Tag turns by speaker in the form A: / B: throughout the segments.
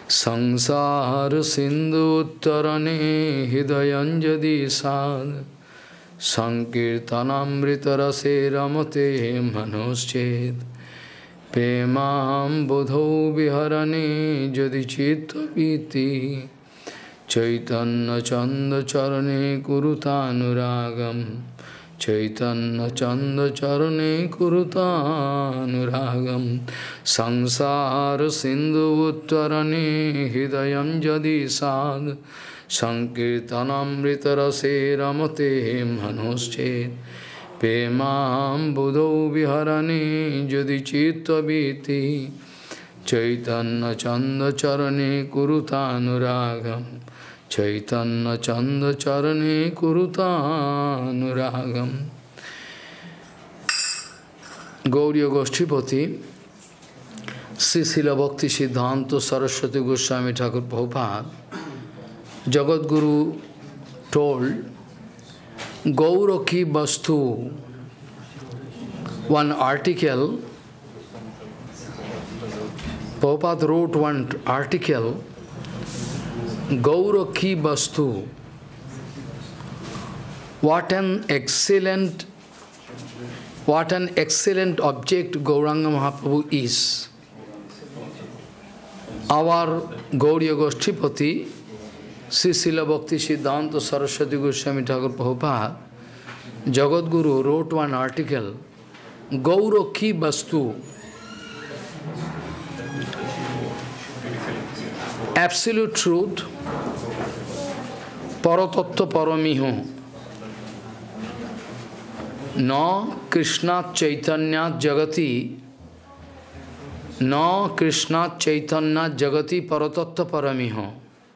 A: संसार सिंधु उत्तरणे हृदयंजदि साध संकीर्तनामृत रसे रमते मनोश्चेद प्रेमां बुधौ विहरणे यदि चित्तवीति चैतन्य चंद चरणे कुरुतानुरागम चैतन्य चंद चरणे कुरुतानुरागम संसार सिंधु उत्तरणे हृदयं यदि साध संकीर्तनामृत रसे रमते मनोश्चेद प्रेमां बुधौ विहरणे यदि चित्तवीति चैतन्य चंद चरणे कुरुतानुरागम चैतन्य चंद चरणे कुरुतानुरागम। गौड़ीय गोष्ठीपति श्री शिल भक्ति सिद्धांत Saraswati Goswami Thakur Prabhupada, Jagadguru told Gaura ki Vastu, one article. Prabhupada wrote one article, Gaura ki Vastu. What an excellent object Gauranga Mahaprabhu is. Our Gauriya Goshtipati, Sri Srila Bhakti Siddhanta Saraswati Goswami Thakur Prabhupada, Jagadguru wrote one article, Gaura ki Vastu. Absolute truth, Paratattva Paramiho, Na Krishnat Chaitanyat Jagati, Na Krishnat Chaitanyat Jagati Paratattva Paramiho.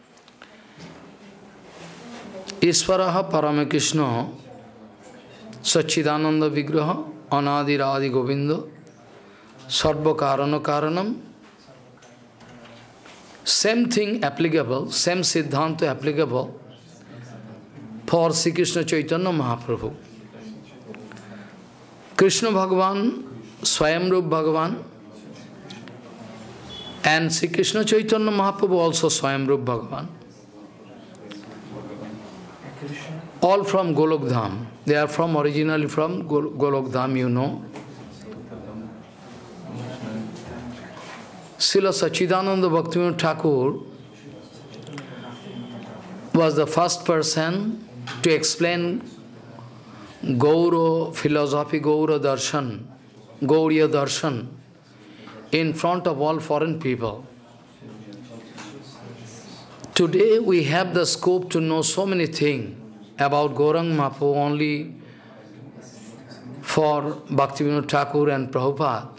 A: Isvaraha Paramakrishna Sachidananda Vigraha Anadiradi Govinda Sarva Karana Karanam. Same thing applicable, same Siddhanta applicable for Sri Krishna Chaitanya Mahaprabhu. Krishna Bhagavan, Swayamrup Bhagavan, and Sri Krishna Chaitanya Mahaprabhu also Swayamrup Bhagavan. All from Golok Dham. They are originally from Golok Dham, you know. Srila Sachidananda Bhaktivinoda Thakur was the first person to explain Gaura philosophy, Gaura Darshan, Gauriya Darshan in front of all foreign people. Today we have the scope to know so many things about Gauranga Mahaprabhu only for Bhaktivinoda Thakur and Prabhupada.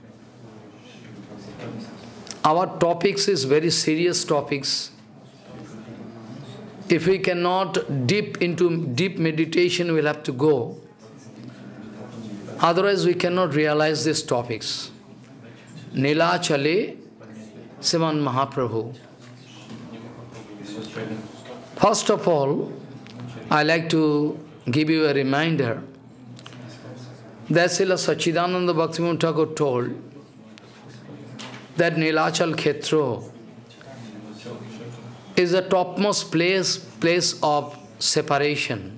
A: Our topics is very serious topics. If we cannot into deep meditation, we'll have to go. Otherwise, we cannot realize these topics. Nilachale Sriman Mahaprabhu. First of all, I like to give you a reminder that Srila Sachidananda Bhaktivinoda Thakur told that Nilachal Khetra is the topmost place of separation.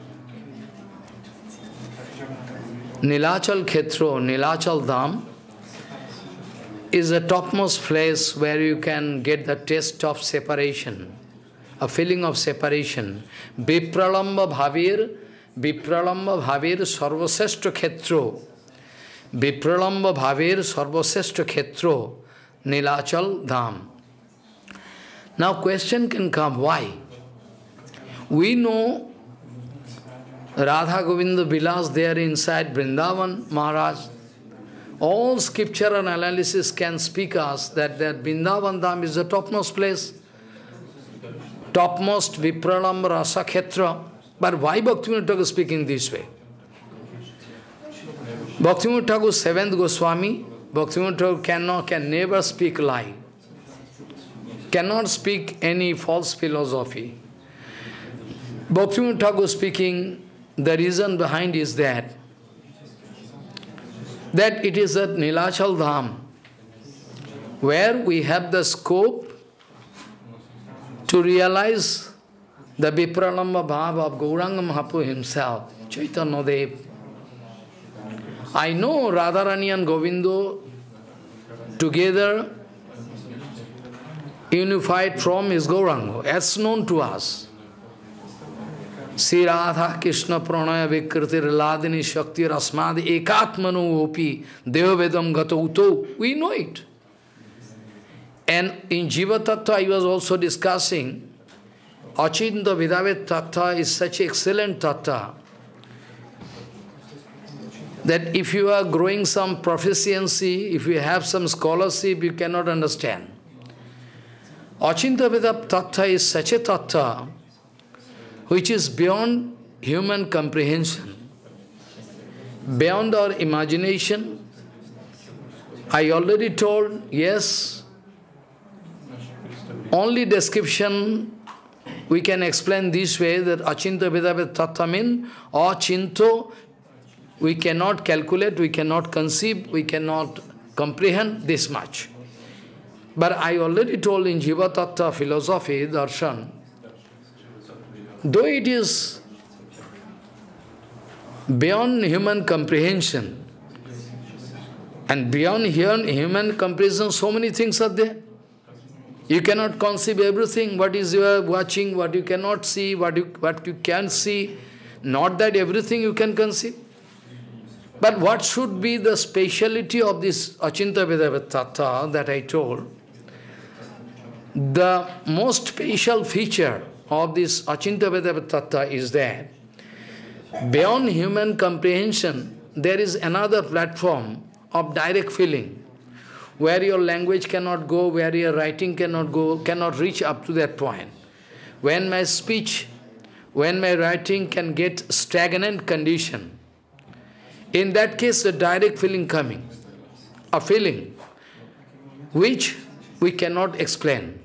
A: Nilachal Khetra, Nilachal Dham, is the topmost place where you can get the taste of separation, a feeling of separation. Vipralamba bhavir sarvaseshta khetro. Vipralamba bhavir sarvaseshta khetro. Nilachal Dham. Now question can come, why? We know Radha Govinda Vilas there inside Vrindavan Maharaj. All scripture and analysis can speak us that Vrindavan Dham is the topmost place, topmost Vipralamba Rasa Khetra. But why Bhaktivinoda Thakur speaking this way? Bhaktivinoda Thakur, seventh Goswami, Bhaktivinoda Thakur can never speak lie, cannot speak any false philosophy. Bhaktivinoda Thakur speaking, the reason behind is that it is at Nilachal Dham, where we have the scope to realize the Vipralamba Bhava of Gauranga Mahaprabhu himself, Chaitanya Dev. I know Radharani and Govindo together unified from is Gauranga, as known to us. Sri Radha Krishna Pranaya Vikriti Ladini Shakti Rasmadi Ekatmanu Opi Devavedam Gato Uto. We know it. And in Jiva Tattva I was also discussing Achinta Vidavet Tattva is such excellent Tattva that if you are growing some proficiency, if you have some scholarship, you cannot understand. Achinta Vidavet Tattva is such a Tattva which is beyond human comprehension, beyond our imagination. I already told, yes, only description we can explain this way, that Achinta Vidavet Tattva means Achinto, we cannot calculate, we cannot conceive, we cannot comprehend this much. But I already told in Jiva Tattva philosophy, darshan, though it is beyond human comprehension, and beyond human comprehension, so many things are there. You cannot conceive everything, what is you are watching, what you cannot see, what you can see. Not that everything you can conceive. But what should be the speciality of this Achinta Vidavet Tattva that I told? The most special feature of this Achinta Vidavet Tattva is that beyond human comprehension, there is another platform of direct feeling, where your language cannot go, where your writing cannot go, cannot reach up to that point. When my speech, when my writing can get stagnant condition, in that case, the direct feeling coming, a feeling which we cannot explain.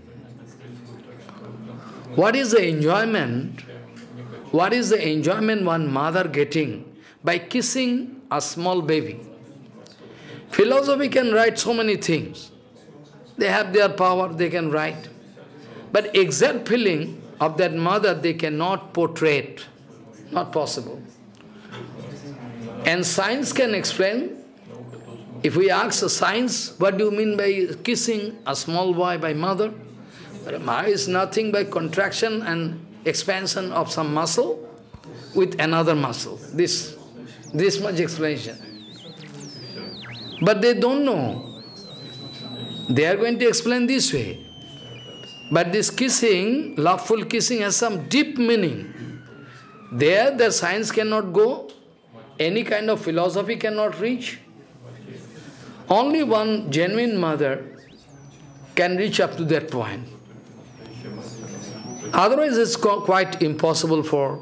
A: What is the enjoyment? What is the enjoyment one mother getting by kissing a small baby? Philosophy can write so many things. They have their power, they can write. But exact feeling of that mother, they cannot portray it. Not possible. And science can explain. If we ask a science, what do you mean by kissing a small boy by mother? Mother is nothing but contraction and expansion of some muscle with another muscle. This much explanation. But they don't know. They are going to explain this way. But this kissing, loveful kissing, has some deep meaning. There, the science cannot go, any kind of philosophy cannot reach. Only one genuine mother can reach up to that point. Otherwise, it's quite impossible for.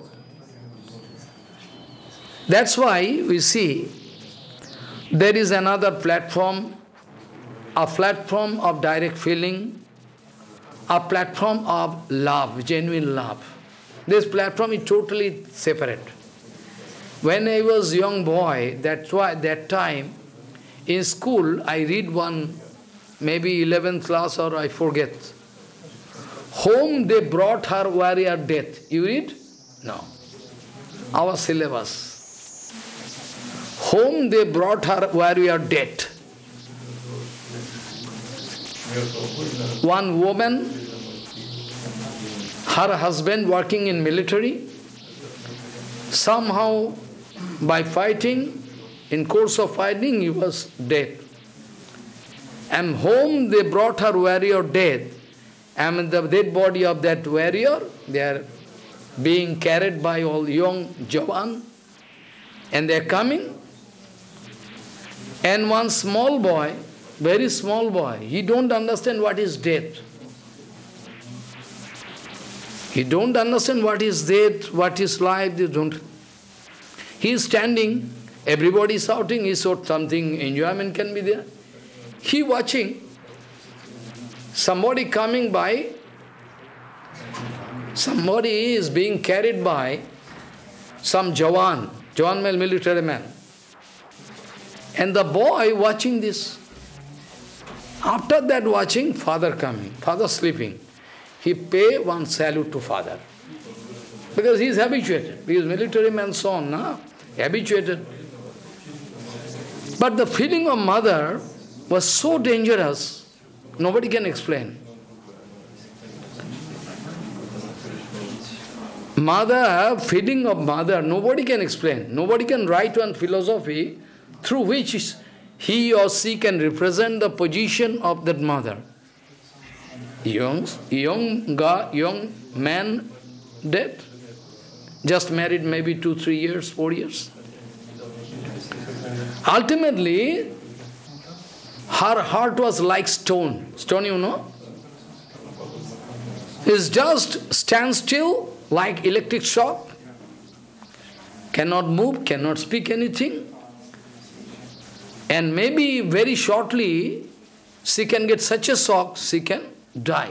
A: That's why we see there is another platform, a platform of direct feeling, a platform of love, genuine love. This platform is totally separate. When I was a young boy, that time, in school, I read one, maybe 11th class or I forget. Home they brought her warrior death. You read? No. Our syllabus. Home they brought her warrior death. One woman, her husband working in military, somehow by fighting, in course of fighting, he was dead. And home they brought her warrior dead. And the dead body of that warrior, they are being carried by all young Jawan. And they are coming. And one small boy, very small boy, he don't understand what is death. He don't understand what is death, what is life, they don't. He is standing, everybody is shouting, he thought something, enjoyment can be there. He watching, somebody coming by, somebody is being carried by some Jawan military man. And the boy watching this. After that watching, father coming, father sleeping. he pay one salute to father. Because he is habituated. He is military man, so on, no? Habituated. But the feeling of mother was so dangerous, nobody can explain. Mother, feeling of mother, nobody can explain. Nobody can write one philosophy through which he or she can represent the position of that mother. Young man dead, just married maybe 2, 3 years, 4 years. Ultimately, her heart was like stone. Stone, you know? Is just stand still like electric shock. Cannot move, cannot speak anything. And maybe very shortly, she can get such a shock, she can die.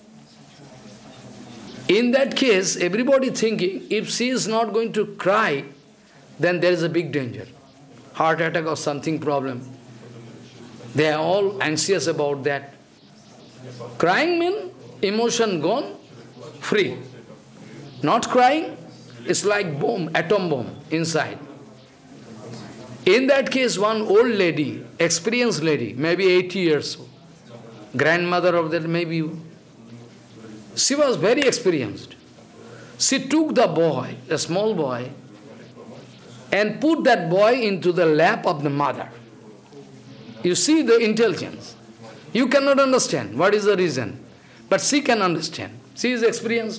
A: In that case, everybody thinking, if she is not going to cry, then there is a big danger. Heart attack or something problem. They are all anxious about that. Crying means emotion gone, free. Not crying, it's like bomb, atom bomb inside. In that case, one old lady, experienced lady, maybe 80 years old, grandmother of that maybe, she was very experienced. She took the boy, a small boy, and put that boy into the lap of the mother. You see the intelligence. You cannot understand what is the reason, but she can understand. She is experienced.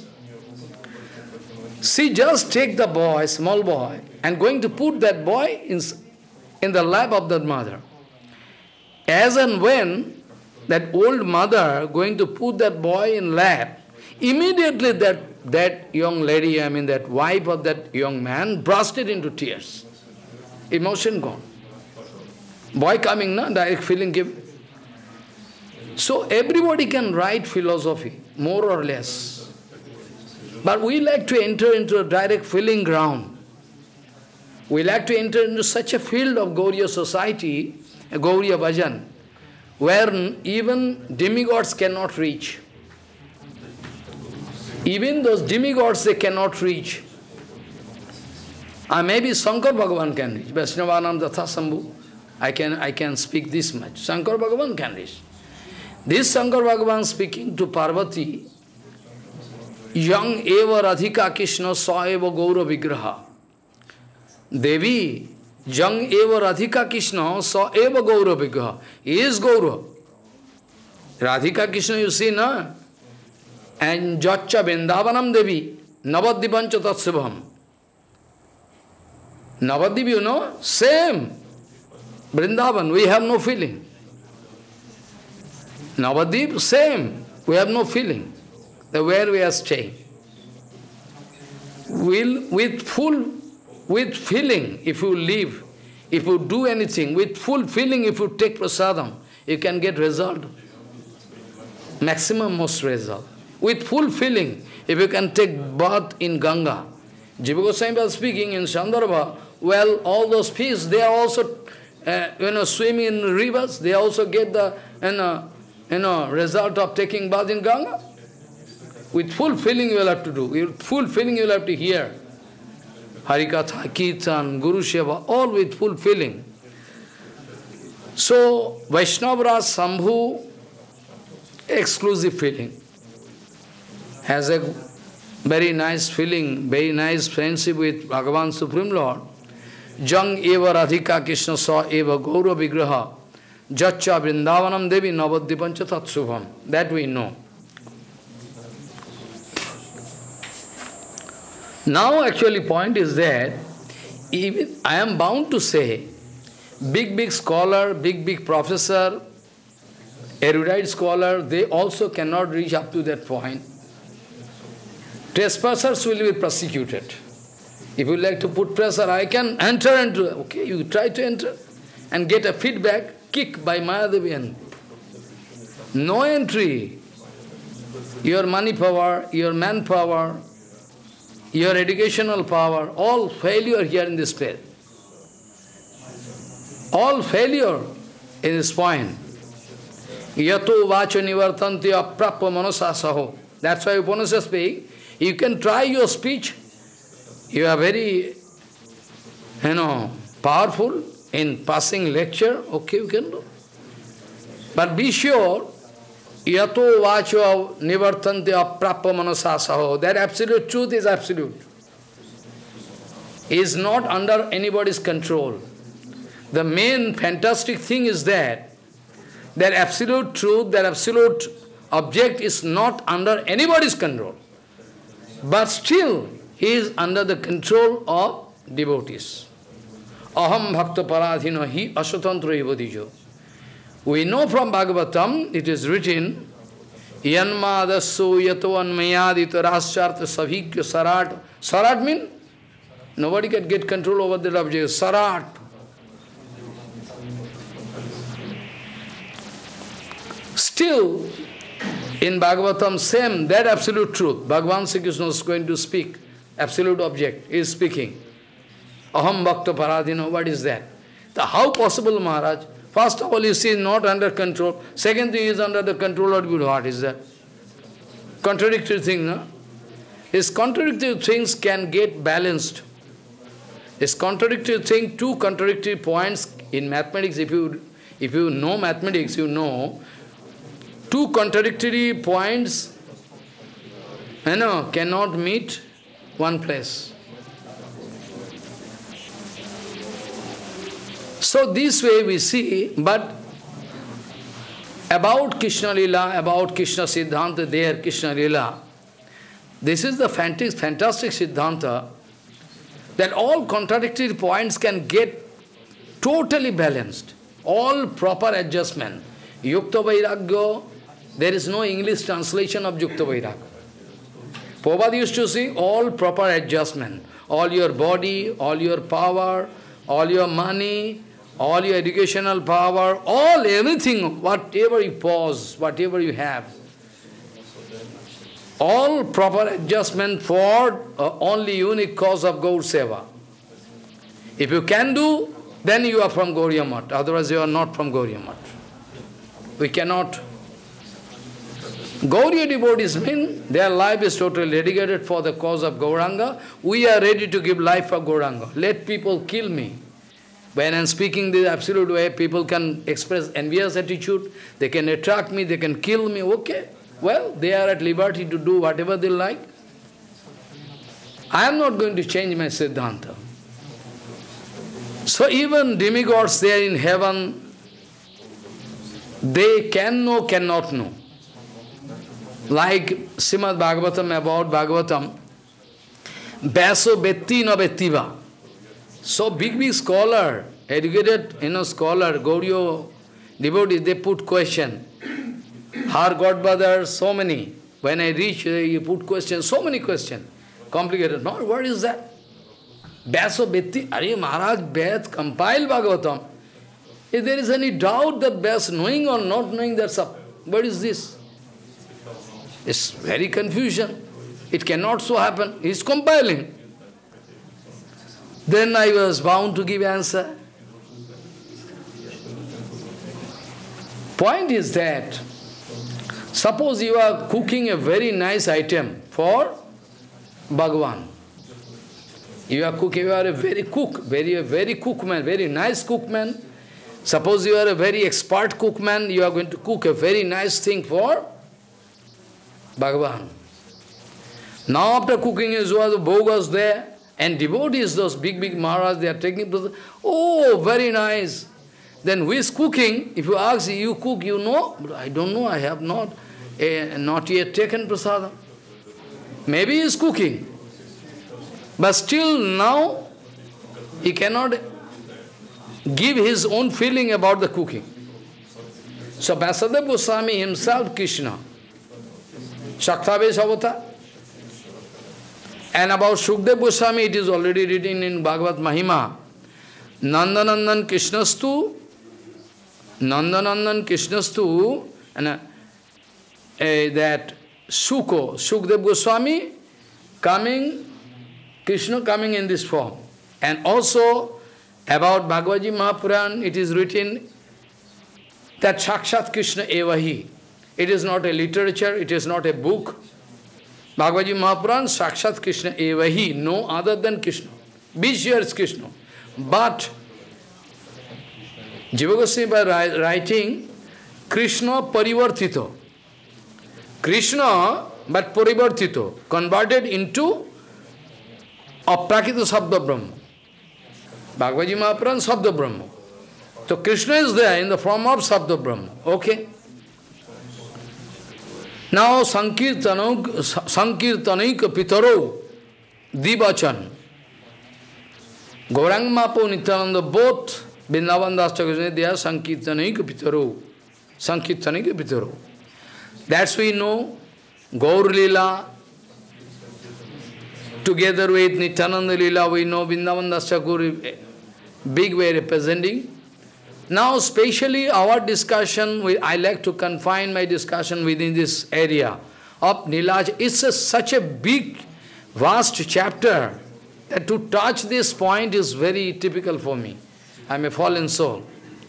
A: She just take the boy, small boy, and going to put that boy in the lap of that mother. As and when that old mother going to put that boy in lap, immediately that young lady, that wife of that young man, bursted into tears. Emotion gone. Boy coming, na, direct feeling give. So everybody can write philosophy, more or less. But we like to enter into a direct feeling ground. We like to enter into such a field of Gauriya society, Gauriya Bhajan, where even demigods cannot reach. Even those demigods they cannot reach. Maybe Shankar Bhagavan can reach. Vaishnavanam Datha Sambhu. I can speak this much. Shankar Bhagavan can reach. This Shankar Bhagavan speaking to Parvati, young eva Radhika Krishna sa eva Gaura Vigraha. Devi, young eva Radhika Krishna sa eva Gaura Vigraha. He is Gaura. Radhika Krishna you see, na? And Jaccha Vrindavanam Devi, Navadipancha Tatsubham. Navadip, you know, same. Vrindavan, we have no feeling. Navadip, same. We have no feeling. Where we are staying. With feeling, if you live, if you do anything, with full feeling, if you take prasadam, you can get result. Maximum most result. With full feeling, if you can take bath in Ganga. Jiva Goswami was speaking in Sandarbha, well, all those fish, they are also swimming in rivers, they also get the result of taking bath in Ganga. With full feeling you will have to do. With full feeling you will have to hear. Harikatha, Kirtan, Guru Seva, all with full feeling. So, Vaishnava Sambhu, exclusive feeling. Has a very nice feeling, very nice friendship with Bhagavan Supreme Lord. Jang eva Radhika Krishna sa eva Gaura Vigraha. Jaccha Vrindavanam Devi Navadipancha Tatsubham. That we know. Now actually point is that, even I am bound to say, big scholar, big professor, erudite scholar, they also cannot reach up to that point. Trespassers will be prosecuted. If you like to put pressure, I can enter into, okay, you try to enter and get a feedback, kick by Mayadevi. No entry. Your money power, your manpower, your educational power, all failure here in this place. All failure in this point. Yato vacho nivartanti aprappa manasasaho. That's why Upanishad speak, you can try your speech. You are very, powerful in passing lecture. Okay, you can do. But be sure, yato vacho nivartante aprappa manasasaho. That absolute truth is absolute. Is not under anybody's control. The main fantastic thing is that absolute truth, that absolute object is not under anybody's control. But still, he is under the control of devotees. Aham bhakta paradhino hi asatantra ivadijo. We know from Bhagavatam, it is written, Yanmadasu yato anmayadita rasyartha savhikya sarat. Sarat means nobody can get control over that object. Sarat. Still, in Bhagavatam, same, that absolute truth. Bhagavan Sri Krishna is going to speak. Absolute object is speaking. Aham bhakta paradhino, what is that? How possible, Maharaj? First of all, you see, not under control. Second thing is under the control of good. What is that? Contradictory thing, no? His contradictory things can get balanced. This contradictory thing, two contradictory points in mathematics, if you know mathematics, you know, two contradictory points, cannot meet one place. So this way we see, but about Krishna Lila, about Krishna Siddhanta, there Krishna Lila, this is the fantastic Siddhanta, that all contradictory points can get totally balanced, all proper adjustment. Yukta Vairagya, there is no English translation of Yukta Vairagya. Prabhupada used to say all proper adjustment, all your body, all your power, all your money, all your educational power, everything, whatever you pause, whatever you have, all proper adjustment for only unique cause of Gaur Seva. If you can do, then you are from Gauriya Math, otherwise you are not from Gauriya Math. We cannot. Gauriya devotees mean their life is totally dedicated for the cause of Gauranga. We are ready to give life for Gauranga. Let people kill me. When I am speaking the absolute way, people can express envious attitude, they can attract me, they can kill me, okay. Well, they are at liberty to do whatever they like. I am not going to change my Siddhanta. So even demigods there in heaven, they can know, cannot know. Like Srimad Bhagavatam, about Bhagavatam, Baso Betti no Bettiva. So big scholar, educated, scholar, Gauriya devotees, they put question. Her godbrother, so many. When I reach, you put questions, so many questions. Complicated. No, what is that? Baso Betti, Are Maharaj Beth compiled Bhagavatam. If there is any doubt that Bas knowing or not knowing, that's up. What is this? It's very confusion. It cannot so happen. He is compiling. Then I was bound to give answer. Point is that, suppose you are cooking a very nice item for Bhagavan. You are cooking, you are a very cookman, very nice cookman. Suppose you are a very expert cookman, you are going to cook a very nice thing for Bhagavan. Now after cooking, the bhog was there, and devotees, those big Maharaj, they are taking, oh, very nice. Then who is cooking? If you ask, you cook, you know? But I don't know, I have not yet taken prasadam. Maybe he is cooking. But still now, he cannot give his own feeling about the cooking. So Vyasadeva Goswami himself, Krishna, Shakthavesh avatar. And about Shukdev Goswami, it is already written in Bhagavad Mahima. Nandanandan Krishnastu, and that Shukdev Goswami coming, Krishna coming in this form. And also about Bhagavad Gita Mahapuran, it is written that Sakshat Krishna Evahi. It is not a literature, it is not a book, Bhagavad Gita Mahapuran, Sakshat Krishna Evahi, no other than Krishna. Be sure it's Krishna. But Jiva Goswami by writing Krishna Parivartito. Krishna, but Parivartito, converted into Aprakita Sabda Brahma. Bhagavad Gita Mahapuran, Sabda Brahma. So Krishna is there in the form of Sabda Brahma. Okay? Now Sankirtanaika Pitaro Dibachan. Gauranga Mahaprabhu Nityananda, both Vrindavan Das Thakur, they are Sankirtanaika Pitaro. Sankirtanaika Pitaro. That's we know Gaur Lila, together with Nityananda Lila, we know Vrindavan Das Thakur, big way representing. Now, specially our discussion, I like to confine my discussion within this area of Nilaj. It's such a big, vast chapter that to touch this point is very typical for me. I'm a fallen soul.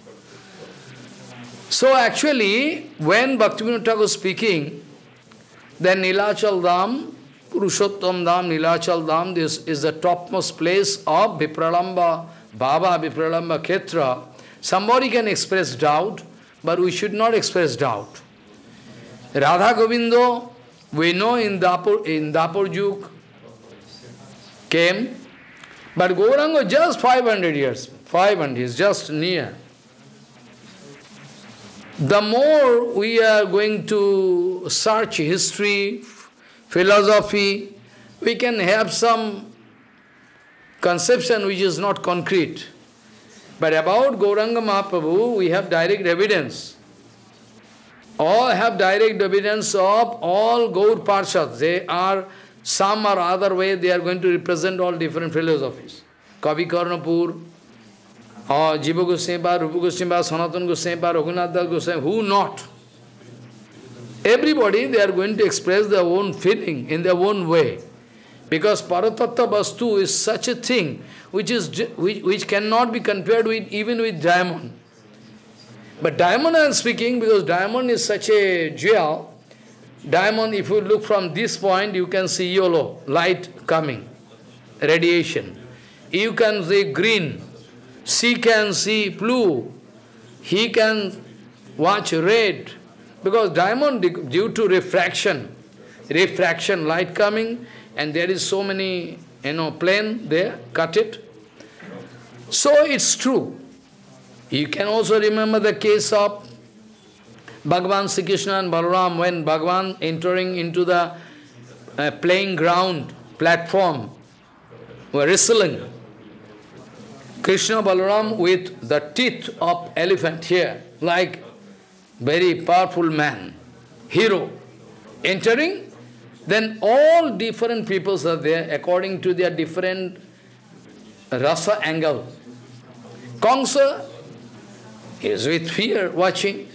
A: So actually, when Bhaktivinoda Thakur was speaking, then Nilachal Dham, Purushottam Dham, Nilachal Dham, this is the topmost place of Vipralamba, Baba Vipralamba Khetra. Somebody can express doubt, but we should not express doubt. Radha Govindo, we know in Dapur Juk came, but Gauranga just 500 years. 500 is just near. The more we are going to search history, philosophy, we can have some conception which is not concrete. But about Gauranga Mahaprabhu, we have direct evidence. All have direct evidence of all Gaur Parshads. They are, some or other way, they are going to represent all different philosophies. Kavi Karnapur, or Jiva Goswami, Rupa Goswami, Sanatana Goswami, Raghunath Das Goswami, who not? Everybody, they are going to express their own feeling in their own way. Because Paratattva Vastu is such a thing which cannot be compared with even with diamond. But diamond I am speaking because diamond is such a jewel. Diamond, if you look from this point, you can see yellow, light coming, radiation. You can see green, she can see blue, he can watch red. Because diamond, due to refraction, light coming, and there is so many, plane there, cut it. So it's true. You can also remember the case of Bhagavan Sri Krishna and Balaram when Bhagavan entering into the playing ground, platform, were wrestling. Krishna Balaram with the teeth of elephant here, like very powerful man, hero, entering. Then all different peoples are there according to their different rasa angle. Kamsa is with fear watching.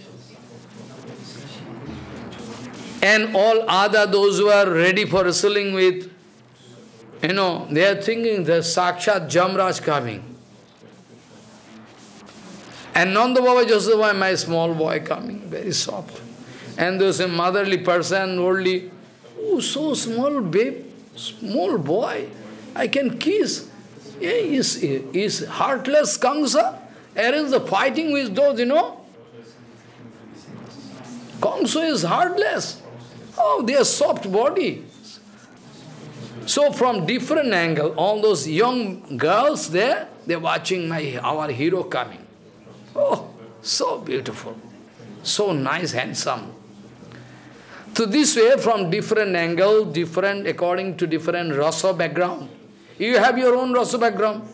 A: And all other, those who are ready for wrestling with, they are thinking the Sakshat Jamraj coming. And Nanda Baba Joseph, my small boy coming, very soft. And there's a motherly person, oldly, oh, so small babe, small boy, I can kiss. Yeah, is heartless Kamsa. Arrange the fighting with those, Kamsa is heartless. Oh, they are soft body. So from different angle, all those young girls there, they're watching our hero coming. Oh, so beautiful, so nice, handsome. So this way, from different angle, different according to different rasa background. You have your own rasa background.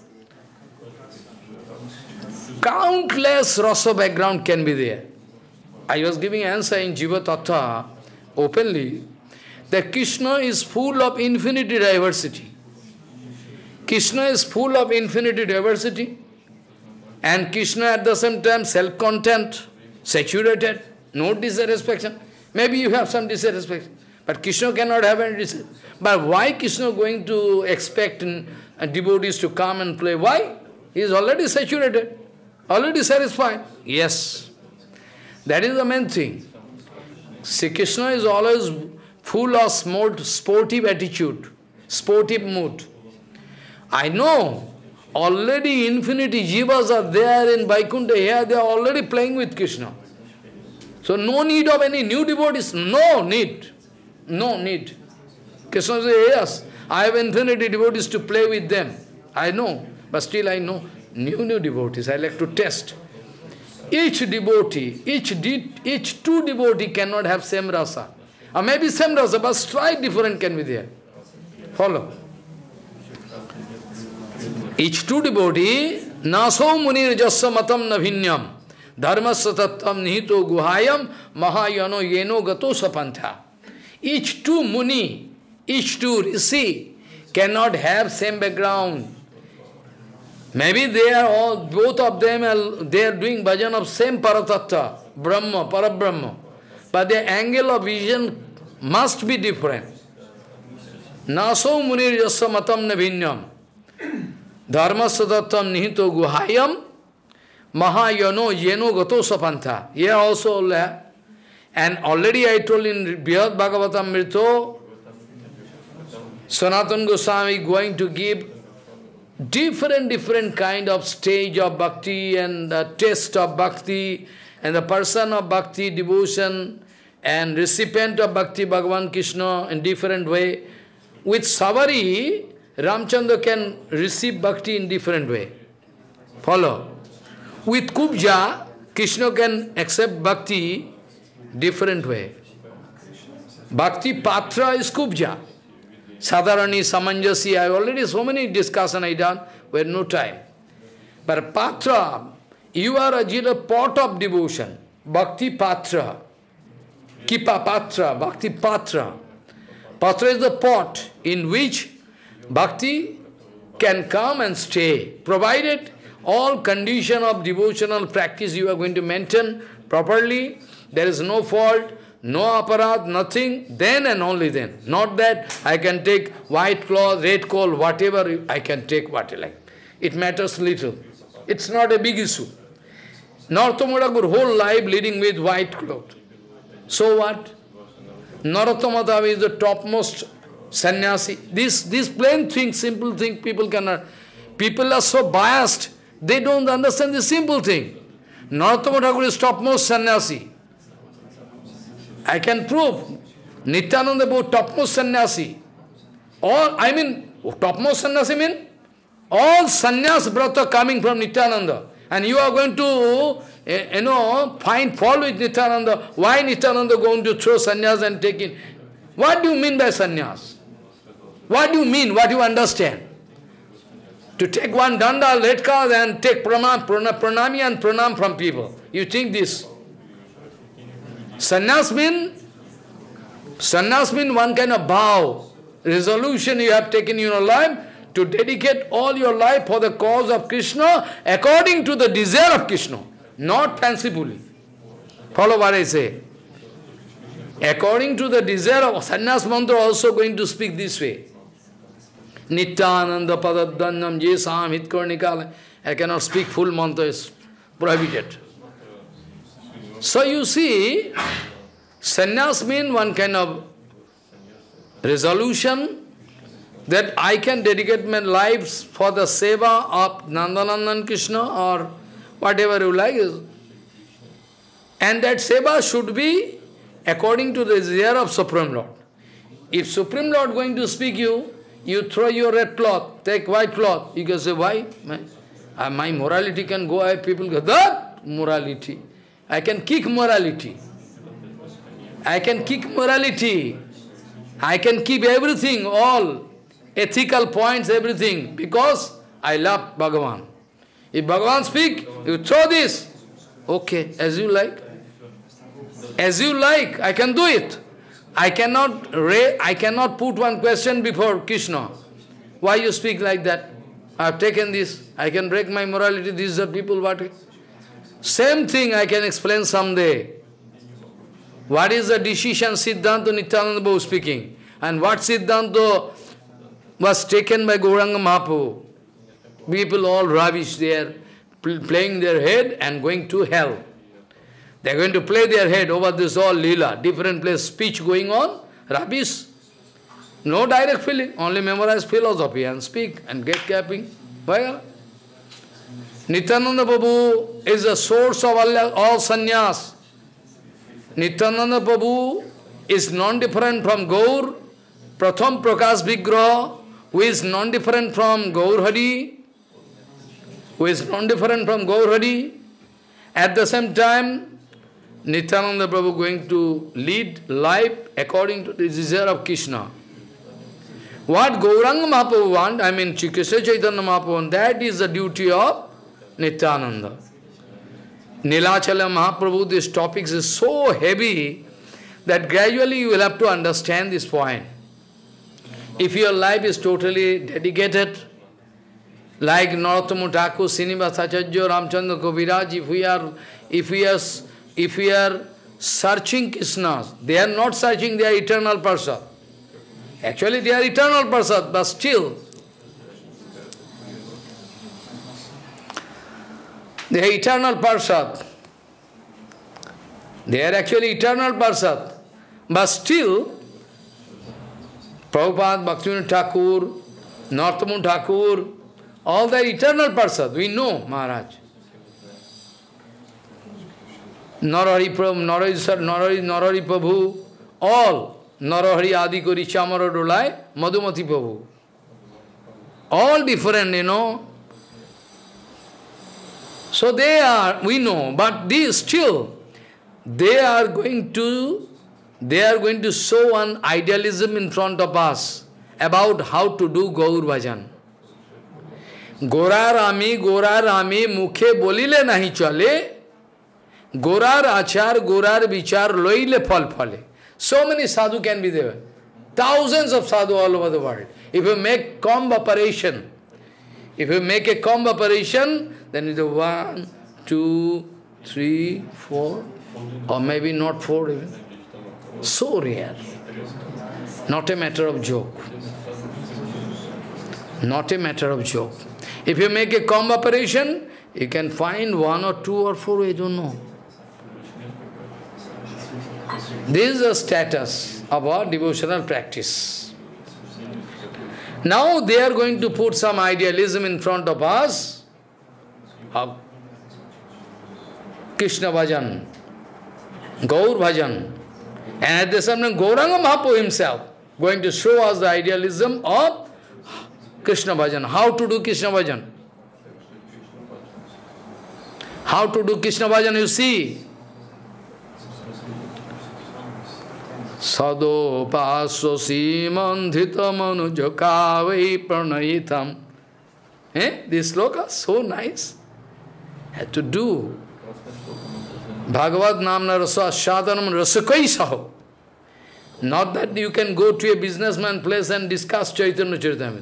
A: Countless rasa background can be there. I was giving answer in Jiva Tattva openly that Krishna is full of infinity diversity. Krishna is full of infinity diversity. And Krishna at the same time self-content, saturated, no dissatisfaction. Maybe you have some dissatisfaction, but Krishna cannot have any dissatisfaction. But why Krishna going to expect devotees to come and play? Why? He is already saturated, already satisfied. Yes, that is the main thing. Sri Krishna is always full of sportive attitude, sportive mood. I know already infinity jivas are there in Vaikuntha here, they are already playing with Krishna. So no need of any new devotees, no need. No need. Krishna says, yes, I have infinity devotees to play with them. I know, but still I know new devotees. I like to test. Each devotee, each two devotee cannot have same rasa. Or maybe same rasa, but slight different can be there. Follow. Each two devotee, naso munir jassa matam navinyam, dharmasya tattam nihito guhayam, mahayano yeno gato sapantha. Each two muni, each two rishi cannot have same background. Maybe they are all, both of them, they are doing bhajan of same paratattva, Brahma, Parabrahma. But their angle of vision must be different. Naso munir jassa matam navinyam. Dharma sadattam nihito guhayam mahayano yeno gato sapantha. Here also, and already I told in Brihad Bhagavatam Mrito, Sanatana Goswami going to give different kind of stage of bhakti and the taste of bhakti and the person of bhakti, devotion and recipient of bhakti, Bhagavan Krishna in different way. With Savari, Ramchandra can receive bhakti in different way. Follow. With Kubja, Krishna can accept bhakti different way. Bhakti Patra is Kubja. Sadharani, Samanjasi, I already so many discussion I done, with no time. But Patra, you are a pot of devotion. Bhakti Patra. Kipa Patra, Bhakti Patra. Patra is the pot in which bhakti can come and stay, provided all condition of devotional practice you are going to maintain properly, there is no fault, no aparat, nothing, then and only then. Not that I can take white cloth, red coal, whatever I can take, what I like. It matters little. It's not a big issue. Narottama Thakur whole life leading with white cloth. So what? Narottama Thakur is the topmost sannyasi. This plain thing, simple thing, people cannot. People are so biased, they don't understand the simple thing. Narottama Thakur is topmost sannyasi. I can prove. Nityananda Prabhu, topmost sannyasi. Topmost sannyasi mean? All sannyas brata coming from Nityananda. And you are going to, find fault with Nityananda. Why Nityananda going to throw sannyas and take it? What do you mean by sannyas? What do you mean? What do you understand? To take one danda, letka, and take pranami and pranam from people. You think this? Sannyas mean one kind of vow, resolution you have taken in your life to dedicate all your life for the cause of Krishna according to the desire of Krishna, not fancifully. Follow what I say. According to the desire of sannyas mantra also going to speak this way. Nityananda padadanyam jesam hitkarnikala. I cannot speak full mantra, is prohibited. So you see, sannyas means one kind of resolution that I can dedicate my lives for the seva of Nandanandan Krishna or whatever you like. And that seva should be according to the desire of Supreme Lord. If Supreme Lord going to speak you throw your red cloth, take white cloth, you can say, why? My morality can go ahead, people go, that morality. I can kick morality. I can kick morality. I can keep everything, all ethical points, everything, because I love Bhagavan. If Bhagavan speak, you throw this. Okay, as you like. As you like, I can do it. I cannot put one question before Krishna. Why you speak like that? I have taken this. I can break my morality. These are people what? Same thing I can explain someday. What is the decision Siddhanta Nityananda Prabhu speaking? And what Siddhanta was taken by Gauranga Mahaprabhu? People all rubbish there, playing their head and going to hell. They are going to play their head over this all lila, different place, speech going on, rubbish. No direct feeling, only memorize philosophy and speak and get capping. Nityananda Prabhu is the source of all sannyas. Nityananda Prabhu is non-different from Gaur, Pratham Prakash Vigraha, who is non-different from Gaur Hari, who is non-different from Gaur Hari. At the same time, Nityananda Prabhu going to lead life according to the desire of Krishna. What Gauranga Mahaprabhu want, I mean Shri Krishna Chaitanya Mahaprabhu want, that is the duty of Nityananda. Nilachala Mahaprabhu, this topics is so heavy that gradually you will have to understand this point. If your life is totally dedicated, like Narottama Thakur, Srinivasa Acharya, Ramchandra Kaviraj, if we are searching Krishna, they are not searching their eternal Parsad. Actually they are eternal Parsad, but still they are eternal Parsad. They are actually eternal Parsad. But still, Prabhupada, Bhaktivinoda Thakur, Narottama Thakur, all the eternal Parsad, we know, Maharaj. Narahari Prabhu, all, Narahari Adi Kori Chamara Dolai, Madhumati Prabhu. All different, you know. So they are, we know, but these still, they are going to show an idealism in front of us about how to do Gaur Bhajan. Gorar Ami, mukhe bolile nahi chale, Gorar Achar, Gorar Vichar, loile phal phale. So many sadhu can be there. Thousands of sadhu all over the world. If you make comb operation, then it's 1, 2, 3, 4, or maybe not 4 even. So rare. Not a matter of joke. Not a matter of joke. If you make a comb operation, you can find 1 or 2 or 4, I don't know. This is the status of our devotional practice. Now they are going to put some idealism in front of us of Krishna Bhajan, Gaur Bhajan. And at the same time, Gauranga Mahaprabhu himself going to show us the idealism of Krishna Bhajan. How to do Krishna Bhajan? How to do Krishna Bhajan, you see. Sado paso simandhita manujakavi pranayitam. This sloka, so nice. Had to do. Bhagavad namna rasa sadhanam rasakai saho. Not that you can go to a businessman place and discuss Chaitanya Charitamrita.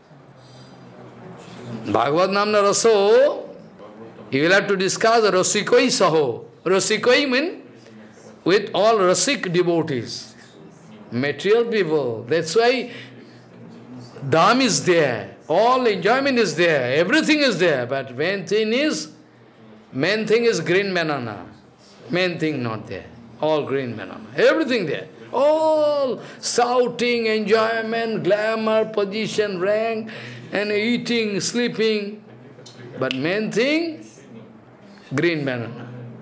A: Bhagavad namna raso, you will have to discuss rasikoi saho. Rasikoi means with all rasik devotees, material people. That's why dham is there, all enjoyment is there, everything is there. But main thing is green banana. Main thing not there. All green banana. Everything there. All shouting, enjoyment, glamour, position, rank, and eating, sleeping. But main thing, green banana.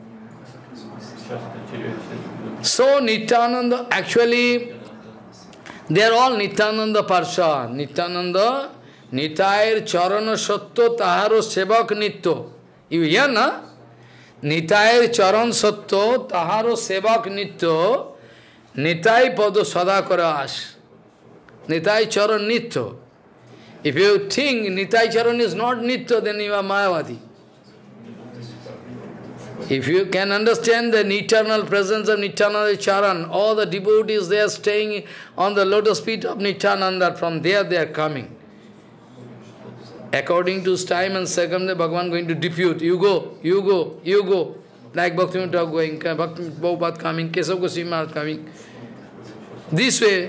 A: So Nityananda, actually, they are all Nityananda Parsha. Nityananda, Nitair Charana Satto Taharo Sevak Nitto. You hear, na? Nitair Charan Satto Taharo Sevak Nitto. Nitai Pado Sadakarash. Nitai Charan Nitto. If you think Nitai Charan is not Nitto, then you are Mayavadi. If you can understand the eternal presence of Nityananda Charan, all the devotees, they are staying on the lotus feet of Nityananda, from there they are coming. According to time and circumstance, Bhagavan going to depute, you go, you go, you go. Like Bhaktivinoda Thakur going, Bhakti Prabhupada coming, Kesava Goswami Maharaj coming. This way.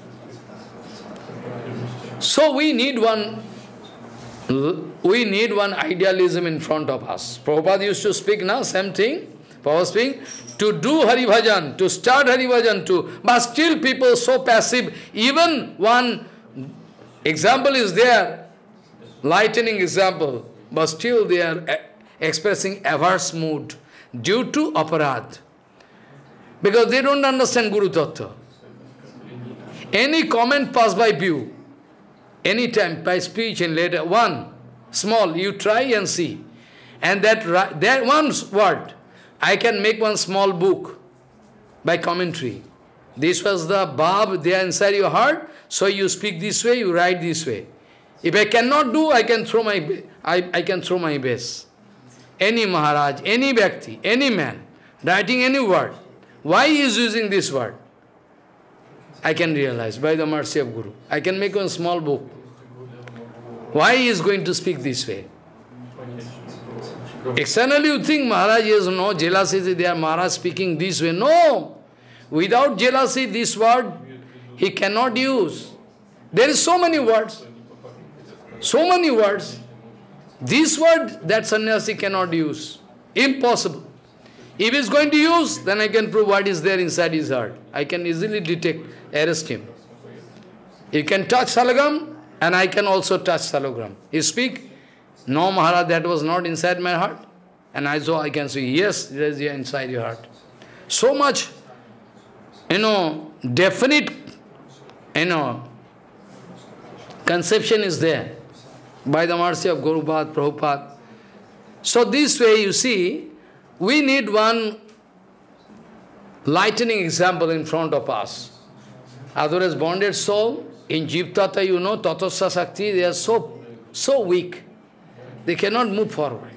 A: So we need one idealism in front of us. Prabhupada used to speak now, same thing. Prabhupada speaking, to do Hari Bhajan, to start Hari Bhajan, but still people so passive. Even one example is there, lightning example, but still they are expressing averse mood due to aparad. Because they don't understand Guru Tattva. Any comment pass by view, any time by speech and later, one small, you try and see. And that one word, I can make one small book by commentary. This was the bhav there inside your heart, so you speak this way, you write this way. If I cannot do, I can throw my base. Any Maharaj, any Bhakti, any man, writing any word, why he is using this word? I can realize by the mercy of Guru. I can make one small book. Why he is going to speak this way? Externally you think Maharaj has no jealousy, they are Maharaj speaking this way. No! Without jealousy, this word he cannot use. There is so many words. So many words. This word that sannyasi cannot use. Impossible. If he is going to use, then I can prove what is there inside his heart. I can easily detect, arrest him. He can touch salagram, and I can also touch salagram. He speak, no Maharaj, that was not inside my heart. And I can say, yes, it is inside your heart. So much, definite, conception is there by the mercy of Guru Bhat, Prabhupada. So this way, you see, we need one lightning example in front of us. Otherwise, bonded soul, in Jeev Tata, Tattvasya Shakti, they are so weak. They cannot move forward.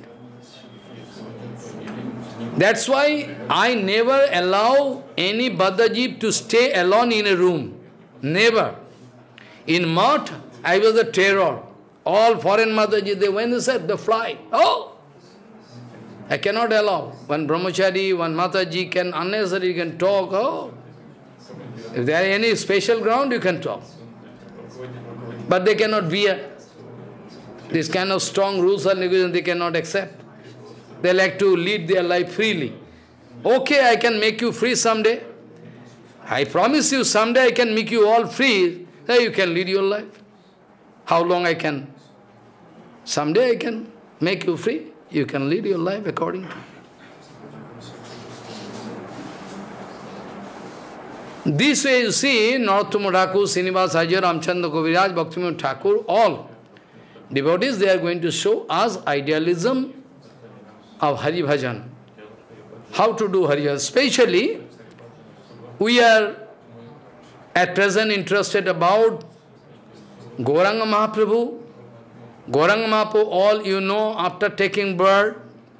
A: That's why I never allow any Badajeev to stay alone in a room. Never. In Math, I was a terror. All foreign Mataji, they went inside, they fly. Oh! I cannot allow. One brahmachari, one Mataji can unnecessarily can talk. Oh! If there is any special ground, you can talk. But they cannot bear. This kind of strong rules and regulations they cannot accept. They like to lead their life freely. Okay, I can make you free someday. I promise you, someday I can make you all free. Then you can lead your life. How long I can? Someday I can make you free. You can lead your life according to. This way you see, Narottam Thakur, Srinivas Acharya, Ramchandra Kaviraj, Bhaktivinoda Thakur, all devotees, they are going to show us idealism of Hari Bhajan. How to do Hari Bhajan. Especially, we are at present interested about Gauranga Mahaprabhu. Gauranga Mahaprabhu, all you know, after taking birth,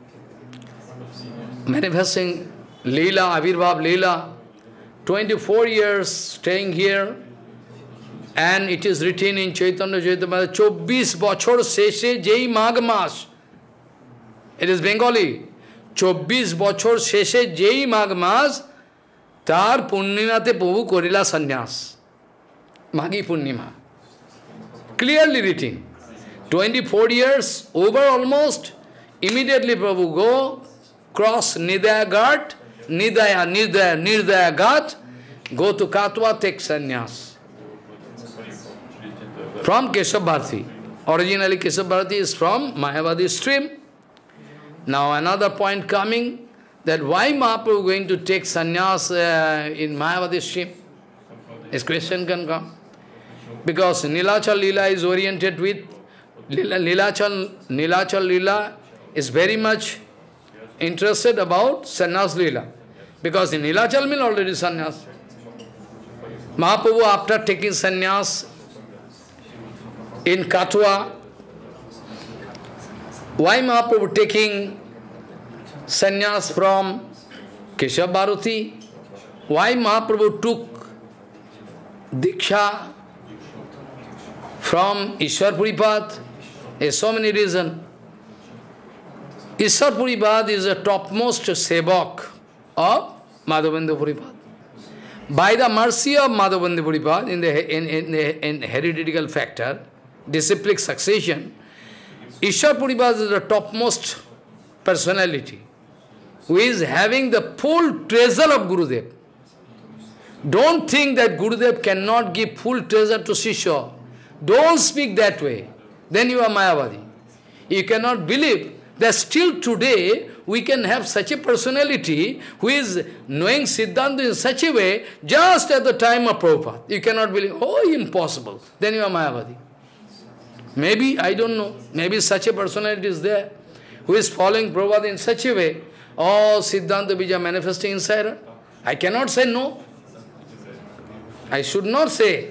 A: manifesting Leela, Avirbhav Leela, 24 years staying here, and it is written in Chaitanya Charitamrita, 24 bachor sheshe jei magh mas. It is Bengali. 24 bachor sheshe jei magh mas, tar Purnimate Prabhu korila sannyas. Maghi Purnima. Clearly written. 24 years, over almost, immediately Prabhu go, cross Nidaya Ghat, Nirdaya Ghat, go to Katwa, take sannyas. From Keshav Bharati. Originally Keshav Bharati is from Mayavadi stream. Now another point coming, that why Mahaprabhu going to take sannyas in Mayavadi stream? This question can come. Because Nilachal Leela is oriented with Nilachal Leela is very much interested about sannyas Leela. Because in Nilachal means already sannyas. Mahaprabhu, after taking sannyas in Katwa, why Mahaprabhu taking sannyas from Keshav Bharati? Why Mahaprabhu took Diksha from Ishwar Puripad? There are so many reasons. Ishwar Puripad is the topmost sevak of Madhavendra Puripad. By the mercy of Madhavendra Puripad, in hereditary factor, disciplic succession, Ishwar Puripad is the topmost personality. who is having the full treasure of Gurudev. Don't think that Gurudev cannot give full treasure to Shishya. Don't speak that way. Then you are Mayavadi. You cannot believe that still today we can have such a personality who is knowing Siddhanta in such a way just at the time of Prabhupada. You cannot believe, oh, impossible. Then you are Mayavadi. Maybe, I don't know, maybe such a personality is there who is following Prabhupada in such a way, oh, Siddhanta Bija manifesting inside her. I cannot say no. I should not say.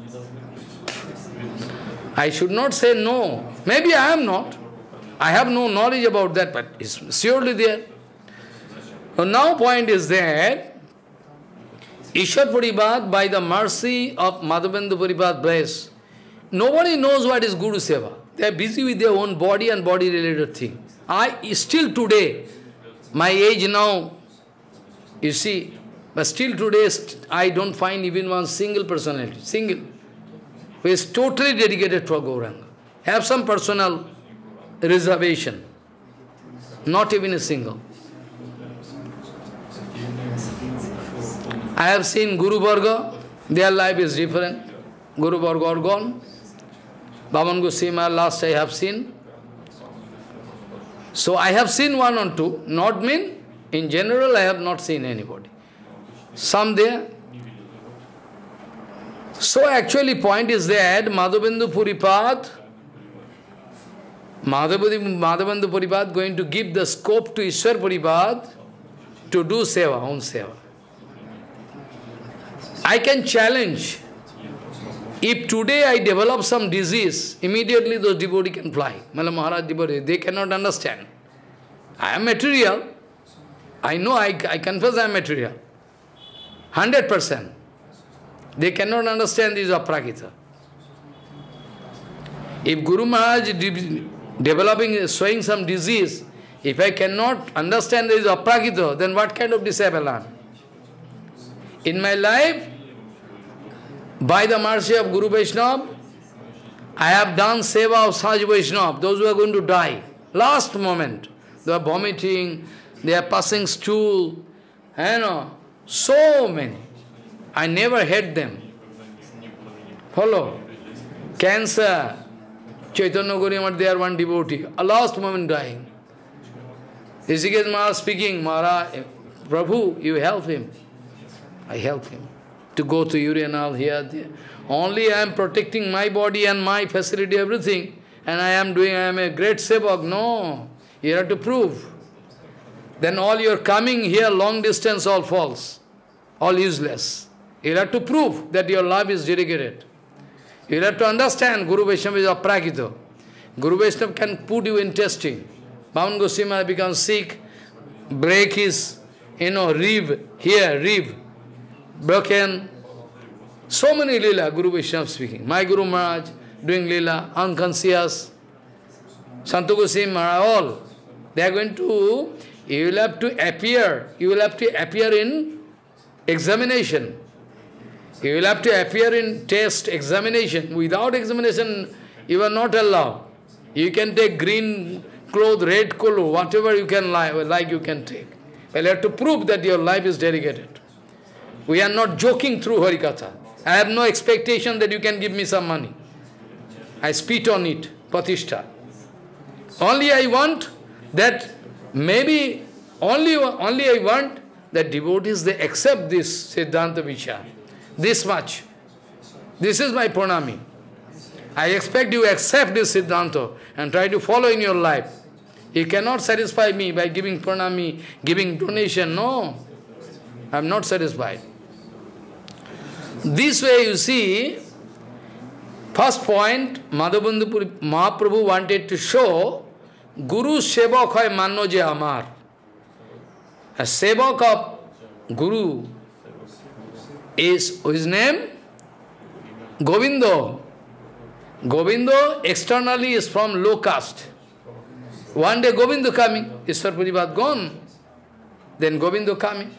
A: I should not say no. Maybe I am not. I have no knowledge about that, but it's surely there. So now point is that Ishwar Puripad, by the mercy of Madhavendra Puripad bless, nobody knows what is Guru Seva. They are busy with their own body and body-related thing. I still today, my age now, you see, but still today I don't find even one single personality, single, who is totally dedicated for Gauranga. Have some personal reservation. Not even a single. I have seen Guru Varga, their life is different. Guru Varga are gone. Bhavan Goswami last I have seen. So I have seen one or two, not mean, in general I have not seen anybody. Some there. So actually point is that Madhavendra Puripad, Madhavendra Puripad going to give the scope to Ishwar Puripad to do seva, own seva. I can challenge. If today I develop some disease, immediately those devotees can fly. Mala Maharaj devotee, they cannot understand. I am material. I know, I confess I am material. 100%. They cannot understand this aprakita. If Guru Maharaj developing, showing some disease, if I cannot understand this aprakita, then what kind of disciple I am? In my life, by the mercy of Guru Vaishnava, I have done seva of Saj Vaishnava, those who are going to die. Last moment, they are vomiting, they are passing stool, so many. I never had them. Follow? Cancer. Chaitanya Gauriya, they are one devotee. A last moment dying. Rishikesh Maharaj speaking, Maharaj, Prabhu, you help him. I help him to go to urinal here, there. Only I am protecting my body and my facility, everything. And I am a great sevak. No, you have to prove. Then all your coming here, long distance, all false. All useless. You have to prove that your love is dedicated. You have to understand Guru Vaishnava is aprakita. Guru Vaishnava can put you in testing. Bhavan Goswami becomes sick, break his, rib, here, rib, broken. So many lila, Guru Vaishnava speaking. My Guru Maharaj doing lila, unconscious. Santa Goswami Maharaj, all. They are going to, you will have to appear in examination. You will have to appear in test, examination. Without examination, you are not allowed. You can take green cloth, red color, whatever you can like you can take. But you have to prove that your life is dedicated. We are not joking through Harikatha. I have no expectation that you can give me some money. I spit on it, Patishta. Only I want that, maybe, only I want that devotees, they accept this Siddhanta Vichar. This much. This is my pranami. I expect you accept this Siddhanta and try to follow in your life. You cannot satisfy me by giving pranami, giving donation. No, I am not satisfied. This way you see, first point, Madhavendra Mahaprabhu wanted to show Guru Sevak hai manno je amar. A Sevak of Guru is, his name? Govindo. Govindo externally is from low caste. One day Govindo coming, Ishwar Puripad gone. Then Govindo coming.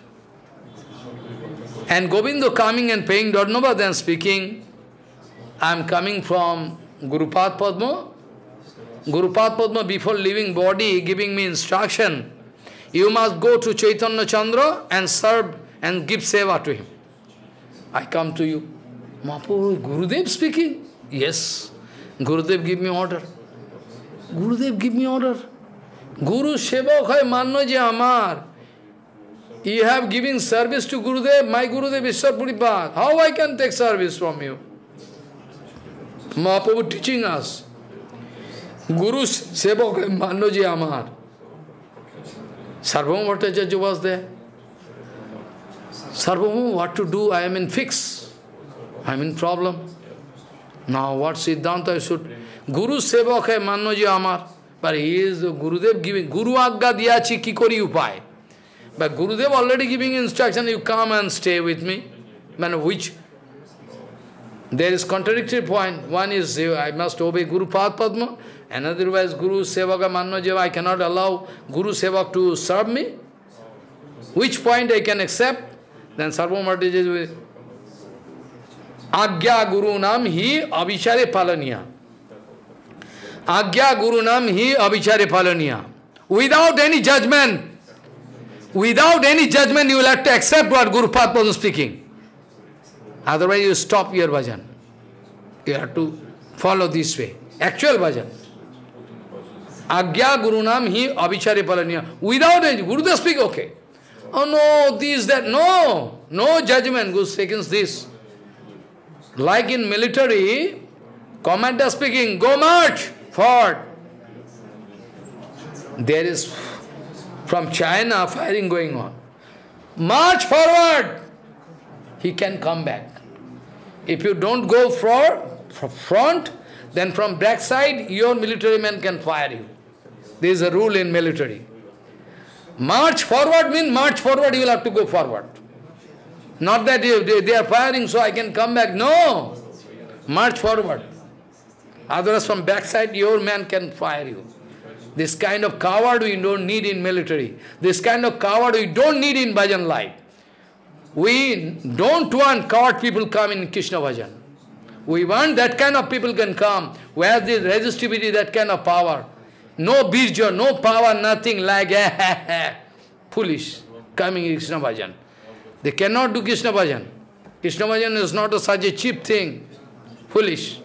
A: And Govindo coming and paying Dodnova, then speaking, I am coming from Gurupad Padma. Gurupad Padma, before leaving body, giving me instruction. You must go to Chaitanya Chandra and serve and give seva to him. I come to you. Mahaprabhu, Gurudev speaking? Yes. Gurudev give me order. Gurudev give me order. Guru Sevak hai manno je amar. You have given service to Gurudev, my Gurudev Ishwar Puripad. How I can take service from you? Mahaprabhu teaching us. Guru Sevak hai manno je amar. Sarvabhauma Bhattacharya was there. Sarvabhauma, what to do? I am in fix. I am in problem. Now what Siddhanta I should? Guru Sevak hai manno je amar. But he is Gurudev giving. Guru Agga diyachi ki kori upay. But Gurudev already giving instruction, you come and stay with me. Man, which? There is contradictory point. One is, I must obey Guru Pad Padma. Another was Guru Sevaka Manno Jeva, I cannot allow Guru Sevak to serve me. Which point I can accept? Then Sarvabhauma Bhattacharya will Agya Guru Nam Hi Abhichare Palaniya. Agya Guru Nam Hi Abhichare Palaniya. Without any judgment, you will have to accept what Guru Padma is speaking. Otherwise you stop your bhajan. You have to follow this way. Actual bhajan. Agya Guru Nam Hi Abhichare Palaniya. Without any, Gurudev speak, okay. Oh no, this, that, no. No judgment, Guru speaks this. Like in military, commander speaking, go march, forward. There is, from China, firing going on. March forward. He can come back. If you don't go for front, then from back side, your military men can fire you. There is a rule in military. March forward means march forward, you will have to go forward. Not that they are firing, so I can come back. No! March forward. Otherwise, from backside, your man can fire you. This kind of coward we don't need in military. This kind of coward we don't need in bhajan life. We don't want coward people come in Krishna bhajan. We want that kind of people can come, where the resistivity, that kind of power. No birja, no power, nothing like foolish coming in Krishna bhajan. They cannot do Krishna bhajan. Krishna bhajan is not such a cheap thing. Foolish.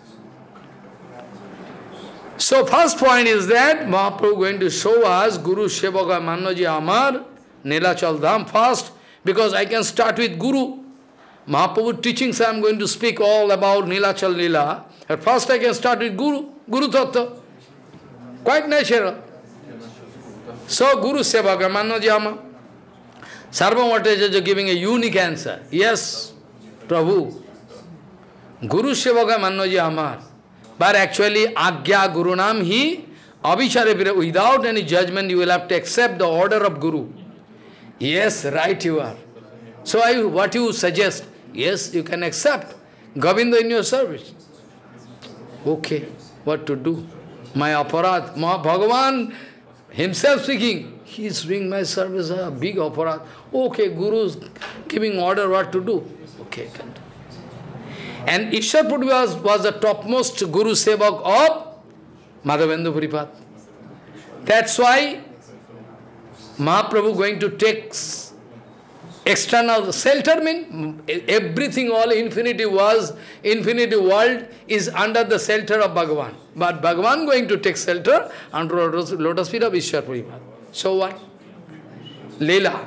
A: So first point is that Mahaprabhu going to show us Guru Sevaka Mannoji Amar, Nilachal Dham first, because I can start with Guru. Mahaprabhu teachings I am going to speak all about Nilachal Lila. At first I can start with Guru, Guru Tattva. Quite natural. So Guru Sevaka Mannoji Amar. Sarvabhauma Bhattacharya giving a unique answer. Yes, Prabhu. Guru Sevaka Mannoji Amar. But actually, Agya Guru Nam Hi Abhichare, without any judgment, you will have to accept the order of Guru. Yes, right you are. So what you suggest? Yes, you can accept. Govinda in your service. Okay, what to do? My aparat, Bhagavan himself speaking, he is doing my service, a big aparat. Okay, Guru is giving order what to do. Okay, can do. And Ishwar Puri was the topmost Guru Sevak of Madhavendra Puripad. That's why Mahaprabhu going to take external shelter, mean everything, all infinity world is under the shelter of Bhagavan. But Bhagavan going to take shelter under lotus feet of Ishwar Puripad. So what? Leela.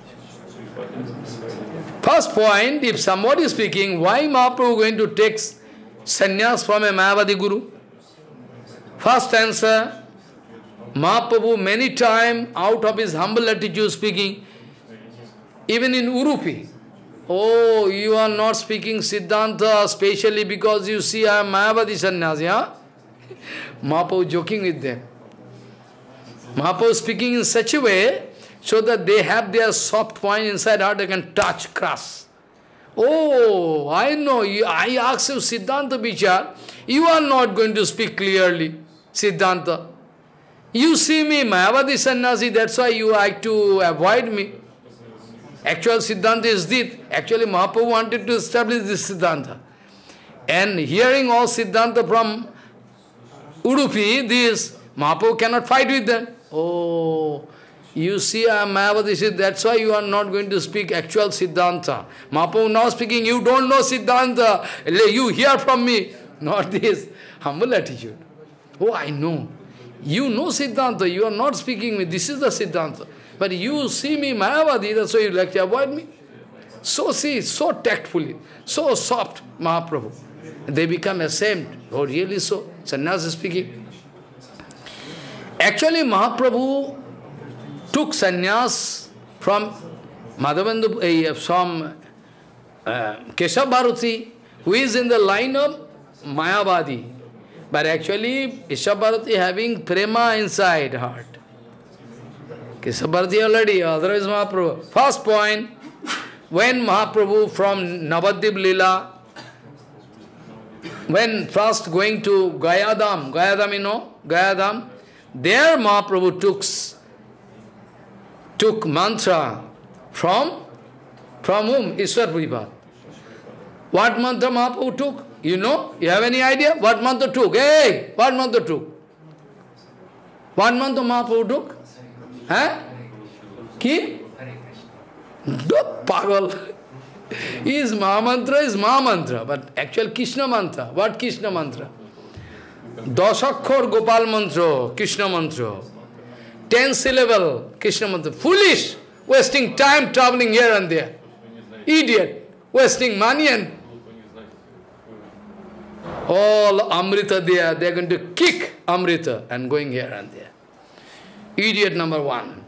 A: First point, if somebody is speaking, why Mahaprabhu going to take sannyas from a Mayavadi Guru? First answer, Mahaprabhu many times out of his humble attitude speaking, even in Urupi. Oh, you are not speaking Siddhanta specially because you see I am Mayavadi sannyasi, huh? Mahaprabhu joking with them. Mahaprabhu speaking in such a way, so that they have their soft point inside heart, they can touch, crush. Oh, I know, I ask you Siddhanta Vichar, you are not going to speak clearly, Siddhanta. You see me, Mayavadi sannyasi, that's why you like to avoid me. Actual Siddhanta is this. Actually, Mahaprabhu wanted to establish this Siddhanta. And hearing all Siddhanta from Udupi, this, Mahaprabhu cannot fight with them. Oh, You see, I am Mayavadi, that's why you are not going to speak actual Siddhanta. Mahaprabhu now speaking, you don't know Siddhanta, you hear from me. Not this. Humble attitude. Oh, I know. You know Siddhanta, you are not speaking me, this is the Siddhanta. But you see me Mayavadi, that's why you like to avoid me. So see, so tactfully, so soft, Mahaprabhu. They become ashamed. Oh, really so? Sannyas is speaking. Actually, Mahaprabhu took sannyas from Madhavendu, from Keshav Bharati, who is in the line of Mayavadi. But actually, Keshav Bharati having prema inside heart. Keshav Bharati already, otherwise Mahaprabhu. First point, when Mahaprabhu from Navadvip Lila, when first going to Gayadam, Gayadam you know, Gayadam, there Mahaprabhu took mantra from whom? Ishwar Prabhupada. What mantra Mahaprabhu took? You know? You have any idea? What mantra took? Hey! What mantra took? What mantra Mahaprabhu took? Huh? Ki? Pagal. His Mahamantra is Mahamantra, but actual Krishna mantra. What Krishna mantra? Dasakhar Gopal mantra, Krishna mantra. 10 syllable Krishna mantra. Foolish! Wasting time traveling here and there. Idiot! Wasting money and all Amrita there. They are going to kick Amrita and going here and there. Idiot number one.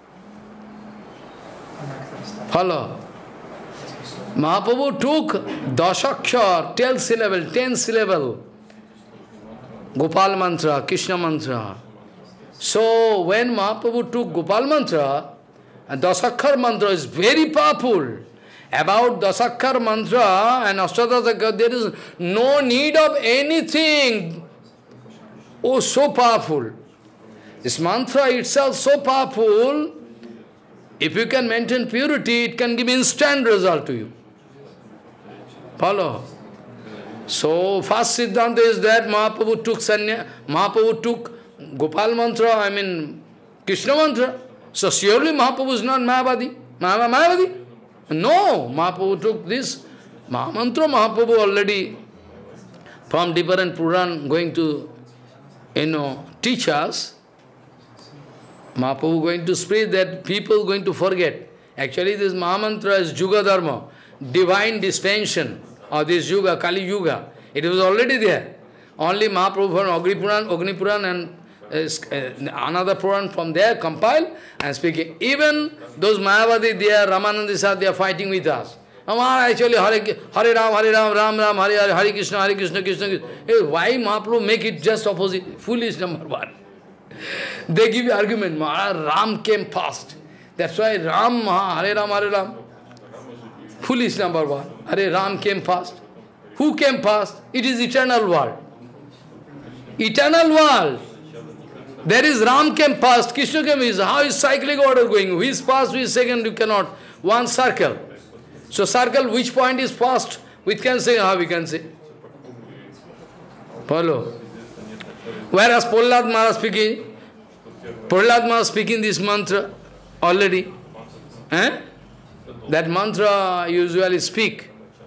A: Follow. Mahaprabhu took Dasakshar, 10 syllable, Gopal mantra, Krishna mantra. So when Mahaprabhu took Gopal mantra, and Dasakhar mantra is very powerful. About Dasakhar mantra and Ashtadasakar, there is no need of anything. Oh, so powerful. This mantra itself so powerful. If you can maintain purity, it can give instant result to you. Follow. So, first Siddhanta is that Mahaprabhu took Mahaprabhu took Gopal mantra, Krishna mantra. So, surely Mahaprabhu is not Mayavadi. Mayavadi? No, Mahaprabhu took this Mahamantra. Mahaprabhu already from different Puran going to, teach us. Mahaprabhu going to spread that people going to forget. Actually, this Mahamantra is Yuga Dharma, divine dispensation of this Yuga, Kali Yuga. It was already there. Only Mahaprabhu from Agni Puran and another Puran from there compiled and speaking. Even those Mayavadi, they are Ramanandisa, they are fighting with us. Actually, Hare Ram, Ram Ram, Hare Krishna, Krishna Krishna. Hey, why Mahaprabhu make it just opposite? Foolish number one. They give you argument, Ram came fast. That's why Ram, Hare Ram, Hare Ram. Foolish number one. Hare Ram came fast. Who came fast? It is eternal world. Eternal world. There is Ram came fast, Krishna came fast. How is cyclic order going? Who is fast, who is second? You cannot. One circle. So circle, which point is fast? We can say, how we can say. Follow. Whereas Prahlad Maharaj speaking this mantra already. That mantra usually speak.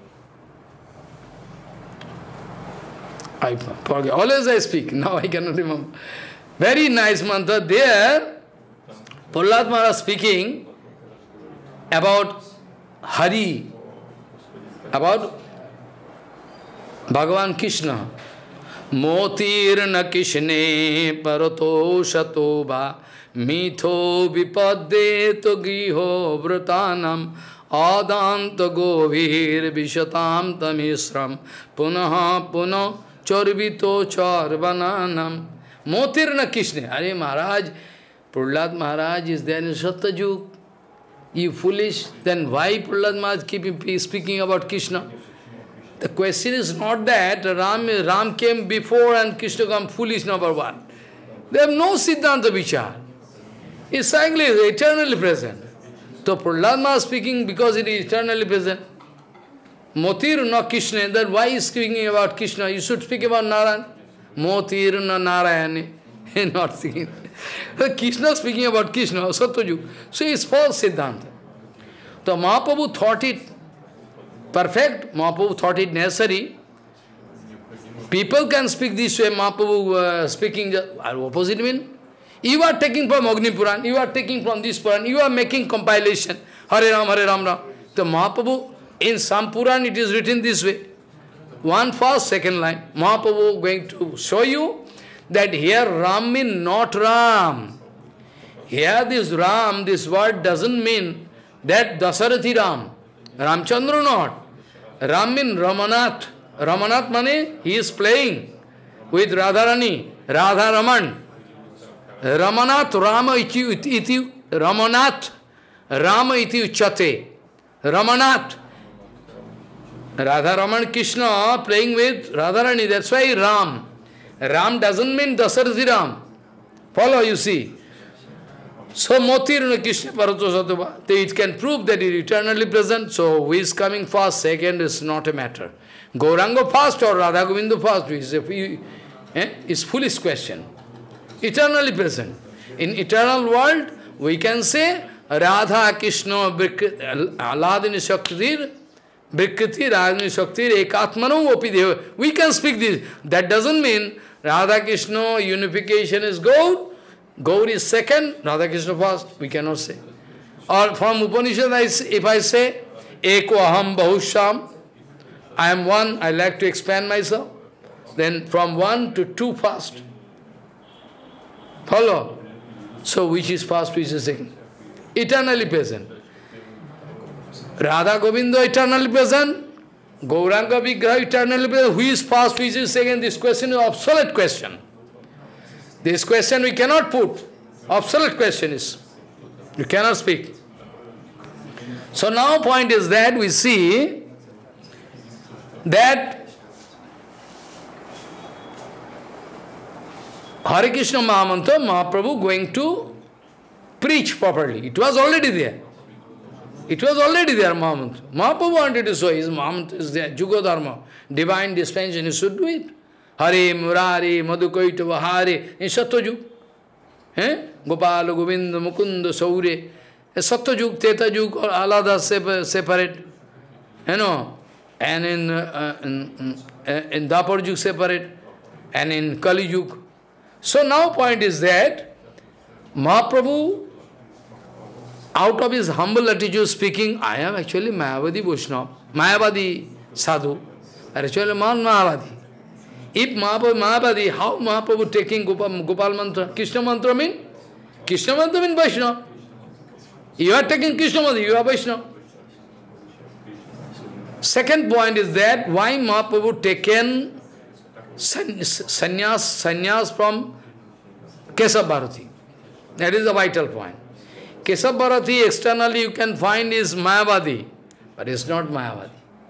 A: I forget. Always I speak. Now I cannot remember. Very nice mantra. There, Prahlad Maharaj speaking about Hari, about Bhagavan Krishna. Motirna Krishne parato shatoba mitho vipaddeto griho vratanam adanta govir vishatam tamisram punaha puno chorvito charvananam. Motirna Krishna. Are Maharaj, Prahlad Maharaj is there in Satyajug. You foolish, then why Prahlad Maharaj keep speaking about Krishna? The question is not that Ram came before and Krishna came, foolish number one. They have no Siddhanta Vichar. It's cyclic, eternally present. So Prahlad Maharaj speaking because it is eternally present. Motir na Krishna, then why is speaking about Krishna? You should speak about Narayan. Motir na Narayani. Not speaking. Krishna speaking about Krishna, Satyajug. So it's false Siddhanta. So Mahaprabhu thought it perfect, Mahaprabhu thought it necessary. People can speak this way, Mahaprabhu speaking just opposite mean. You are taking from Agni Puran, you are taking from this Puran, you are making compilation. Hare Ram, Hare Ram, Ram. The Mahaprabhu, in some Puran it is written this way. One first, second line. Mahaprabhu going to show you that here Ram means not Ram. Here this Ram, this word doesn't mean that Dasarathi Ram. Ramchandra not. Ram means Ramanath. Ramanath mane, he is playing with Radharani, Radha Raman. Ramanath, Rama iti, Ramanath, Rama iti uchate. Ramanath. Radha Raman Krishna playing with Radharani, that's why Ram. Ram doesn't mean Dasarathi Ram. Follow, you see. So Motiruna Krishna Parato Satova, it can prove that it is eternally present, so who is coming first, second is not a matter. Gauranga first or Radha Govinda first is foolish question. Eternally present. In eternal world, we can say Radha Krishna Aladini Shaktir Brikriti Radhani Shaktir Ekatmano Opi Deva. We can speak this. That doesn't mean Radha Krishna unification is Gaur. Gaur is second, Radha Krishna first. We cannot say. Or from Upanishad, if I say Eko Aham Bahusham, I am one, I like to expand myself. Then from 1 to 2 first. Follow? So which is first, which is second? Eternally present. Radha Govinda eternally present. Gauranga Vigraha eternally present. Who is first, which is second? This question is obsolete question. This question we cannot put. Obsolete question is. You cannot speak. So now point is that we see that Hare Krishna Mahamantra, Mahaprabhu going to preach properly. It was already there. It was already there, Mahamantra. Mahaprabhu wanted to show his Mahamantra is there, Juga Dharma, divine dispensation, he should do it. Hare, Murari, Madhukaitava, Hare, in Satyajug. Gopala, Govinda, Mukunda, Saure. Satyajug, Tetajug, or Alada separate. You know, and in Dapar Jug separate, and in Kali Jug. So now point is that Mahaprabhu, out of his humble attitude speaking, I am actually Mayavadi Vaishnava, Mayavadi Sadhu, actually Mayavadi. If Mahaprabhu Mayavadi, how Mahaprabhu taking Gopal Mantra? Krishna Mantra mean? Krishna Mantra mean Vaishnava. You are taking Krishna Mantra, you are Vaishnava. Second point is that why Mahaprabhu taken sannyas from Kesab Bharati. That is the vital point. Kesab Bharati externally you can find is Mayavadi, but it's not Mayavadi.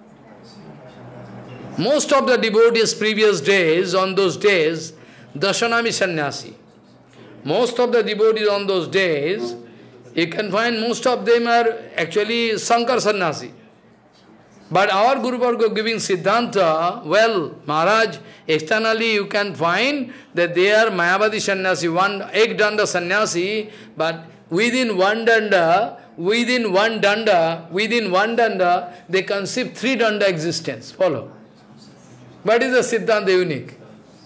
A: Most of the devotees previous days, on those days, Dashanami Sannyasi. Most of the devotees on those days, you can find most of them are actually Sankar Sannyasi. But our Guru Varga giving Siddhanta, well, Maharaj, externally you can find that they are Mayavadi Sannyasi, one Ek Danda Sannyasi, but within one danda, they conceive 3 danda existence. Follow. What is the Siddhanta unique?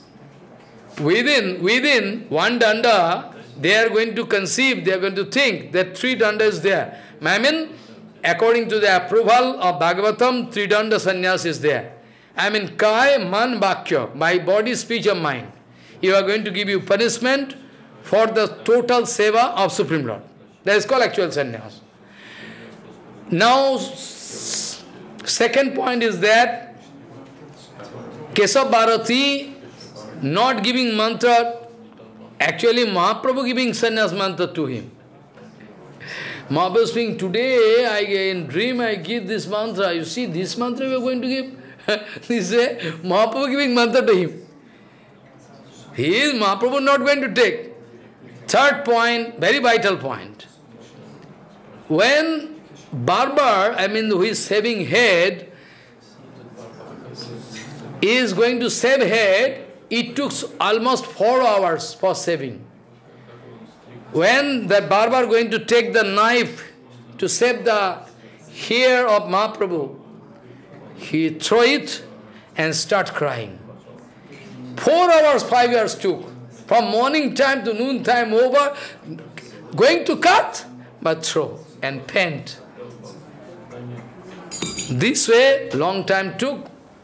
A: Within one danda, they are going to conceive, they are going to think that 3 danda is there. I mean, according to the approval of Bhagavatam, 3 danda sannyas is there. I mean, Kai, Man, Bhakya, by body, speech and mind. You are going to give you punishment for the total seva of Supreme Lord. That is called actual sannyas. Now, second point is that Kesab Bharati not giving mantra, actually Mahaprabhu giving sannyas mantra to him. Mahaprabhu speaking, today in dream I give this mantra. You see, this mantra we are going to give. This is Mahaprabhu giving mantra to him. Mahaprabhu not going to take. Third point, very vital point. When barber, who is shaving head, is going to shave head, It took almost 4 hours for saving. When the barber going to take the knife to save the hair of Mahaprabhu, he throw it and start crying. 4 hours, 5 hours took. From morning time to noon time over, going to cut, but throw and paint. This way, long time took.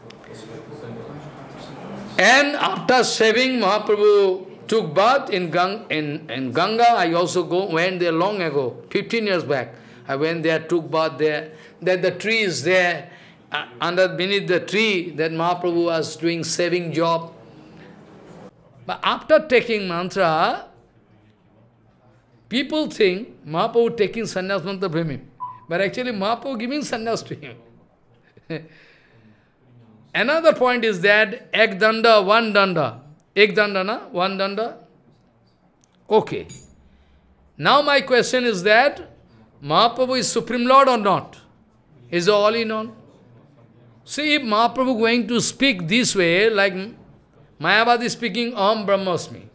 A: And after shaving, Mahaprabhu took bath in Ganga. I also went there long ago, 15 years back. I went there, took bath there. That the tree is there. Beneath the tree, that Mahaprabhu was doing saving job. But after taking mantra, people think Mahaprabhu taking sannyas mantra from him. But actually Mahaprabhu giving sannyas to him. Another point is that ek danda, one danda. Ek danda, na? One danda. Okay. Now my question is that Mahaprabhu is Supreme Lord or not? Is all in all? See, if Mahaprabhu going to speak this way, like Mayavadi speaking Aham Brahmasmi.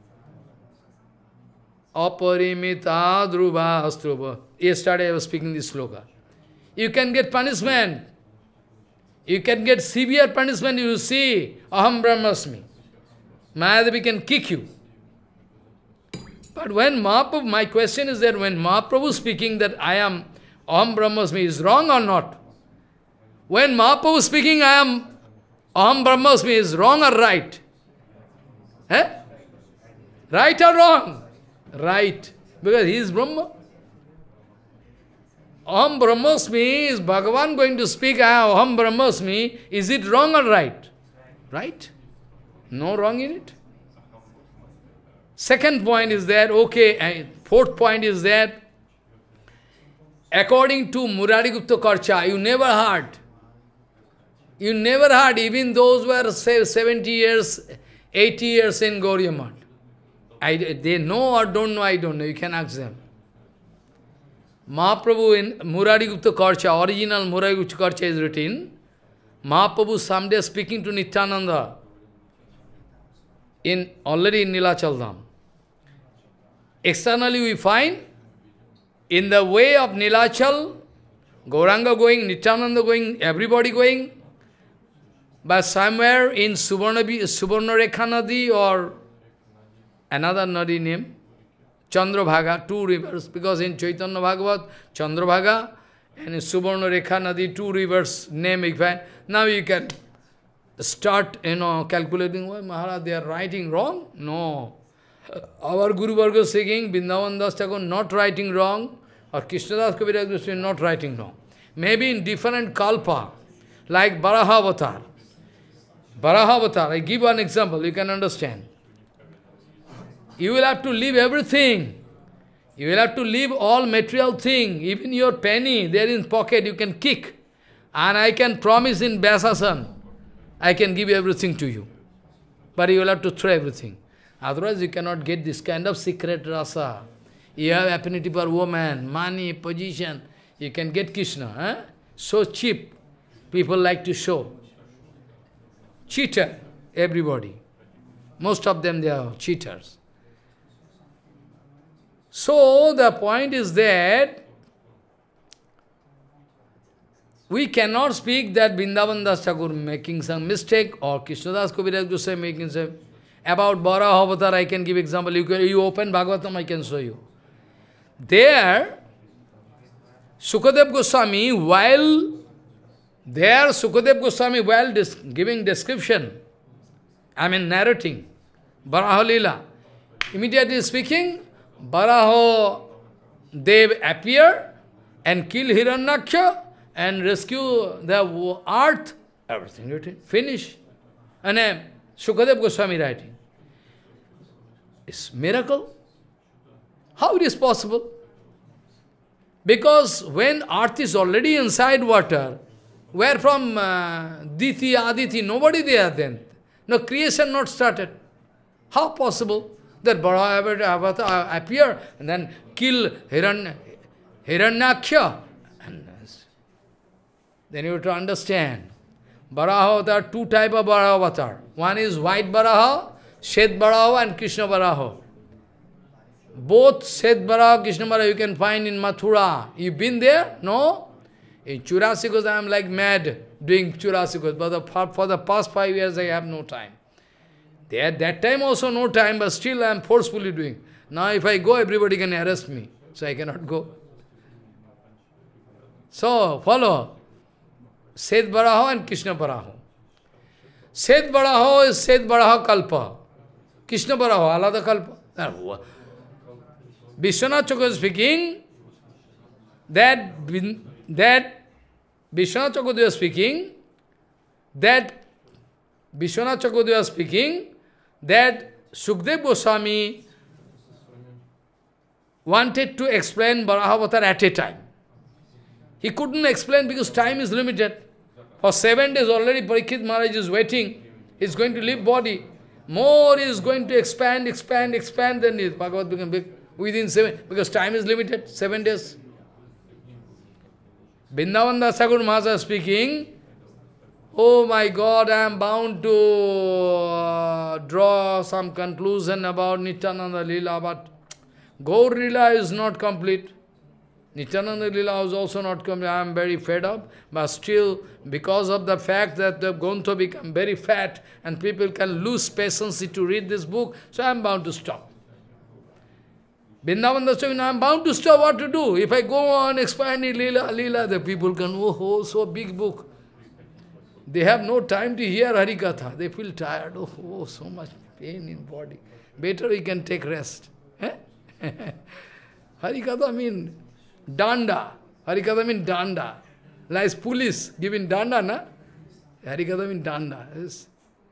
A: Aparimita dhruva astruva. Yesterday I was speaking this sloka. You can get punishment. You can get severe punishment if you see Aham Brahmasmi. Mayadevi can kick you. But when Mahaprabhu, my question is that when Mahaprabhu speaking that I am Aham Brahmasmi, is wrong or not? When Mahaprabhu speaking I am Aham Brahmasmi, is wrong or right? Eh? Right or wrong? Right. Because he is Brahma. Aham Brahmasmi is Bhagavan going to speak, Aham Brahmasmi, is it wrong or right? Right? No wrong in it. Second point is that, okay, fourth point is that, according to Murari Gupta Karcha, you never heard, even those who were say 70 years, 80 years in Gauriya Math. They know or don't know, I don't know, you can ask them. Mahaprabhu in Murari Gupta Karcha, original Murari Gupta Karcha is written, Mahaprabhu someday speaking to Nityananda, already in Nilachal Dham. Externally we find, in the way of Nilachal, Gauranga going, Nityananda going, everybody going, but somewhere in Subarnarekha Nadi or another Nadi name, Chandrabhaga, 2 rivers, because in Chaitanya Bhagavat, Chandrabhaga, and in Subarnarekha Nadi, 2 rivers name. Now you can start, calculating, why Maharaj, they are writing wrong? No. Our Guru Varga saying, Vrindavan Das Thakur not writing wrong, or Krishnadas Kaviraj Goswami not writing wrong. Maybe in different kalpa, like Baraha Avatar. Baraha Avatar, I give one example, you can understand. You will have to leave everything. You will have to leave all material thing, even your penny there in pocket you can kick. And I can promise in Vyasasan, I can give everything to you. But you will have to throw everything. Otherwise you cannot get this kind of secret rasa. You have affinity for woman, money, position. You can get Krishna. Eh? So cheap. People like to show. Cheater, everybody. Most of them, they are cheaters. So the point is that we cannot speak that Vrindavan Das Thakur making some mistake or Krishnadas Kaviraj Goswami making some. About Varaha Avatar, I can give example. You open Bhagavatam, I can show you. There, Sukadev Goswami, while giving description, narrating, Varaha Leela, immediately speaking, Varaha Dev appear and kill Hiranyaksha and rescue the earth, everything written, finish. And Sukadev Goswami writing. It's miracle. How it is possible? Because when earth is already inside water, where from Diti, Aditi, nobody there then. No creation not started. How possible that Varaha Avatar appear and then kill Hiranyaksha? And then you have to understand. Varaha, there are two types of Varaha avatar. One is white Varaha, Shet Varaha and Krishna Varaha. Both Shet Varaha, Krishna Varaha you can find in Mathura. You've been there? No? In Churasikos I am like mad doing Churasikos, but for the past 5 years I have no time. There, that time also no time, but still I am forcefully doing. Now if I go, everybody can arrest me, so I cannot go. So, follow. Seth Varaha and Krishna Varaha. Seth Varaha is Seth Varaha Kalpa. Krishna Varaha, Alada Kalpa. Vishwanath Chakravarti speaking, that Vishwanath Chakravarti was speaking, that Vishwanath Chakravarti was speaking, that Sukdev Goswami wanted to explain Varaha at a time. He couldn't explain because time is limited. For 7 days already Parikshit Maharaj is waiting. He is going to leave body. More is going to expand, then his Bhagavad become big within 7, because time is limited, 7 days. Vrindavan Dasakur Maharaj speaking, oh my God, I am bound to draw some conclusion about Nityananda Leela, but Gaur Leela is not complete. Nityananda Leela was also not complete. I am very fed up, but still, because of the fact that the Gontho become very fat and people can lose patience to read this book, so I am bound to stop. Vrindavan Dasakur, I am bound to stop. What to do? If I go on expanding Leela, the people can, oh, so big book. They have no time to hear Harikatha. They feel tired. Oh, so much pain in body. Better we can take rest. Eh? Harikatha means danda. Harikatha means danda. Like police giving danda, na? Harikatha means danda. Yes.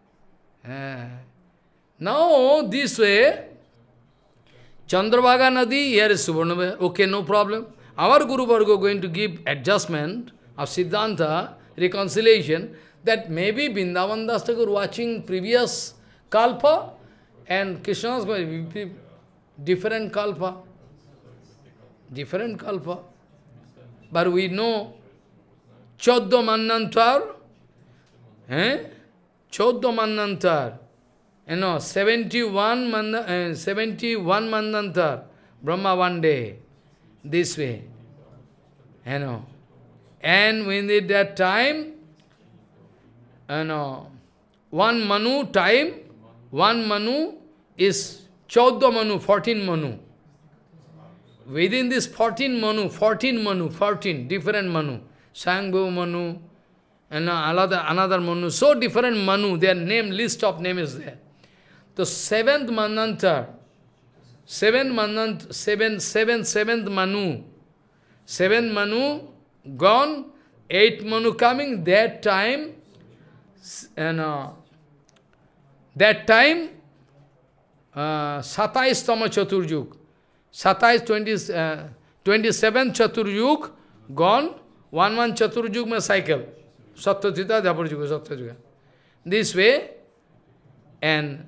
A: Now, this way, Chandrabhaga Nadi, here is Suvarnabha. Okay, no problem. Our Guru Varga going to give adjustment of Siddhanta, reconciliation, that maybe Vrindavan Das Thakur watching previous Kalpa and Krishna's going to be different Kalpa. Different Kalpa. But we know Choddo Mannantar, Choddo Mannantar, 71 Mannantar, Brahma one day, this way, And within that time, one Manu time, one Manu is 14 Manu, 14 Manu. Within this 14 different Manu, Sangbo Manu, and another Manu, so different Manu, their name, list of name is there. The seventh Manu, seventh Manu gone, 8th Manu coming, that time, Satais Tama Chaturjuk, 27th Chaturjuk gone, 1 Chaturjuk mein cycle, Satyajita, Dvaparjuga, Satyajita. This way, and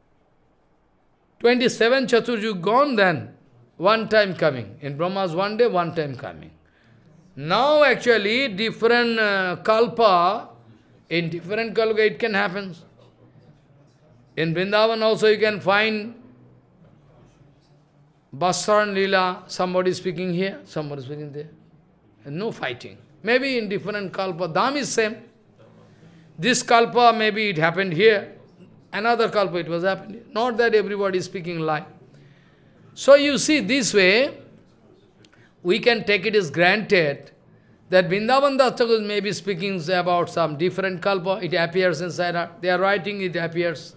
A: 27th Chaturjuk gone, then one time coming. In Brahma's one day, one time coming. Now actually, different kalpa, in different kalpa it can happen. In Vrindavan also you can find Basaran Leela, somebody speaking here, somebody speaking there. And no fighting. Maybe in different kalpa, Dham is same. This kalpa, maybe it happened here. Another kalpa, it was happening. Not that everybody is speaking lie. So you see, this way, we can take it as granted that Vrindavan Das Thakur may be speaking about some different kalpa, it appears inside, they are writing, it appears.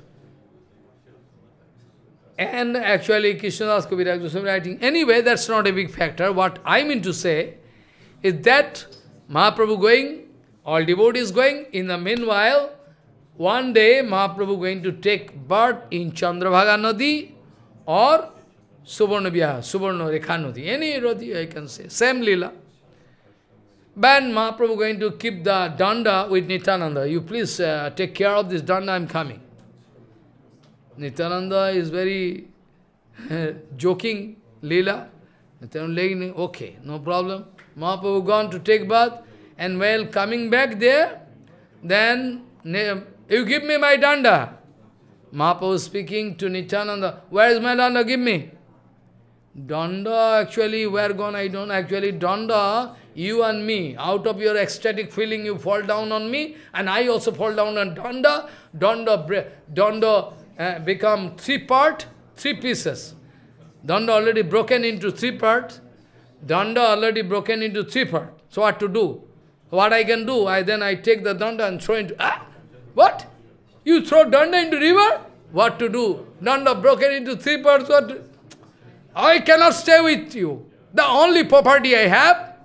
A: And actually, Krishnadas Kaviraj Goswami writing. Anyway, that's not a big factor. What I mean to say is that Mahaprabhu going, all devotees going, in the meanwhile, one day Mahaprabhu going to take birth in Chandrabhaga Nadi or Suvarna Rekha Nadi, any Nadi I can say, same Leela. But Mahaprabhu going to keep the danda with Nityananda. You please take care of this danda, I am coming. Nityananda is very joking, Leela. Nityananda, okay, no problem. Mahaprabhu gone to take bath, and while coming back there, then you give me my danda. Mahaprabhu speaking to Nityananda, where is my danda? Give me. Danda, actually, where gone? I don't. Actually, danda, you and me, out of your ecstatic feeling, you fall down on me, and I also fall down on danda. Danda become three pieces. Danda already broken into three parts. Danda already broken into three parts. So what to do? What I can do? Then I take the danda and throw into... What? You throw danda into river? What to do? Danda broken into three parts. What? I cannot stay with you. The only property I have,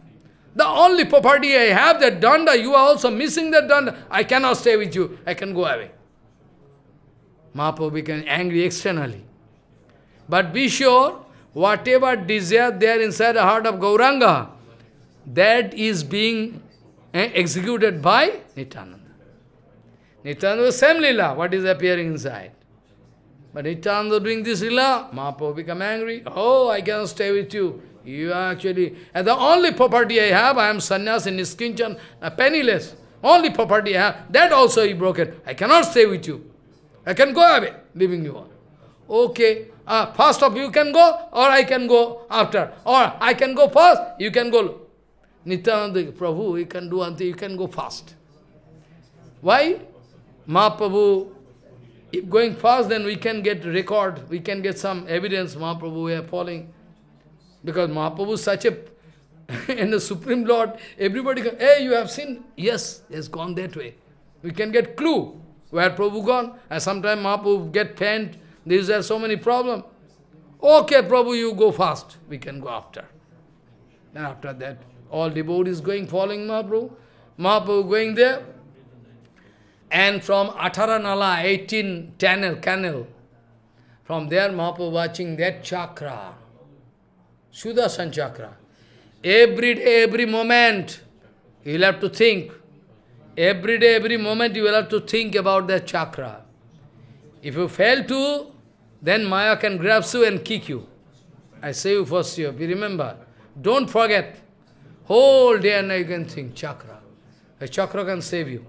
A: that danda, you are also missing that danda. I cannot stay with you. I can go away. Mahaprabhu became angry externally. But be sure, whatever desire there inside the heart of Gauranga, that is being executed by Nityananda. Nityananda was same lila, what is appearing inside. But Nityananda doing this lila, Mahaprabhu become angry. Oh, I cannot stay with you. You are actually, and the only property I have, I am sannyas in Niskinchan, penniless. Only property I have, that also is broken. I cannot stay with you. I can go away, leaving you all. Okay, first of you can go, or I can go after. Or I can go first, you can go. Nityananda, Prabhu, you can do until you can go fast. Why? Mahaprabhu, if going fast, then we can get record, we can get some evidence, Mahaprabhu, we are falling. Because Mahaprabhu is such a, and the Supreme Lord, everybody can, hey, you have seen? Yes, he has gone that way. We can get clue where Prabhu gone, and sometimes Mahaprabhu get faint, these are so many problems. Okay, Prabhu, you go fast, we can go after. And after that, all devotees going, following Mahaprabhu. Mahaprabhu going there. And from Atharanala, 18 canal, from there Mahaprabhu watching that chakra, Sudarshan chakra. Every day, every moment, you will have to think. Every day, every moment, you will have to think about that chakra. If you fail to, then Maya can grab you and kick you. I say you first year, remember, don't forget. Whole day and night you can think, chakra. A chakra can save you.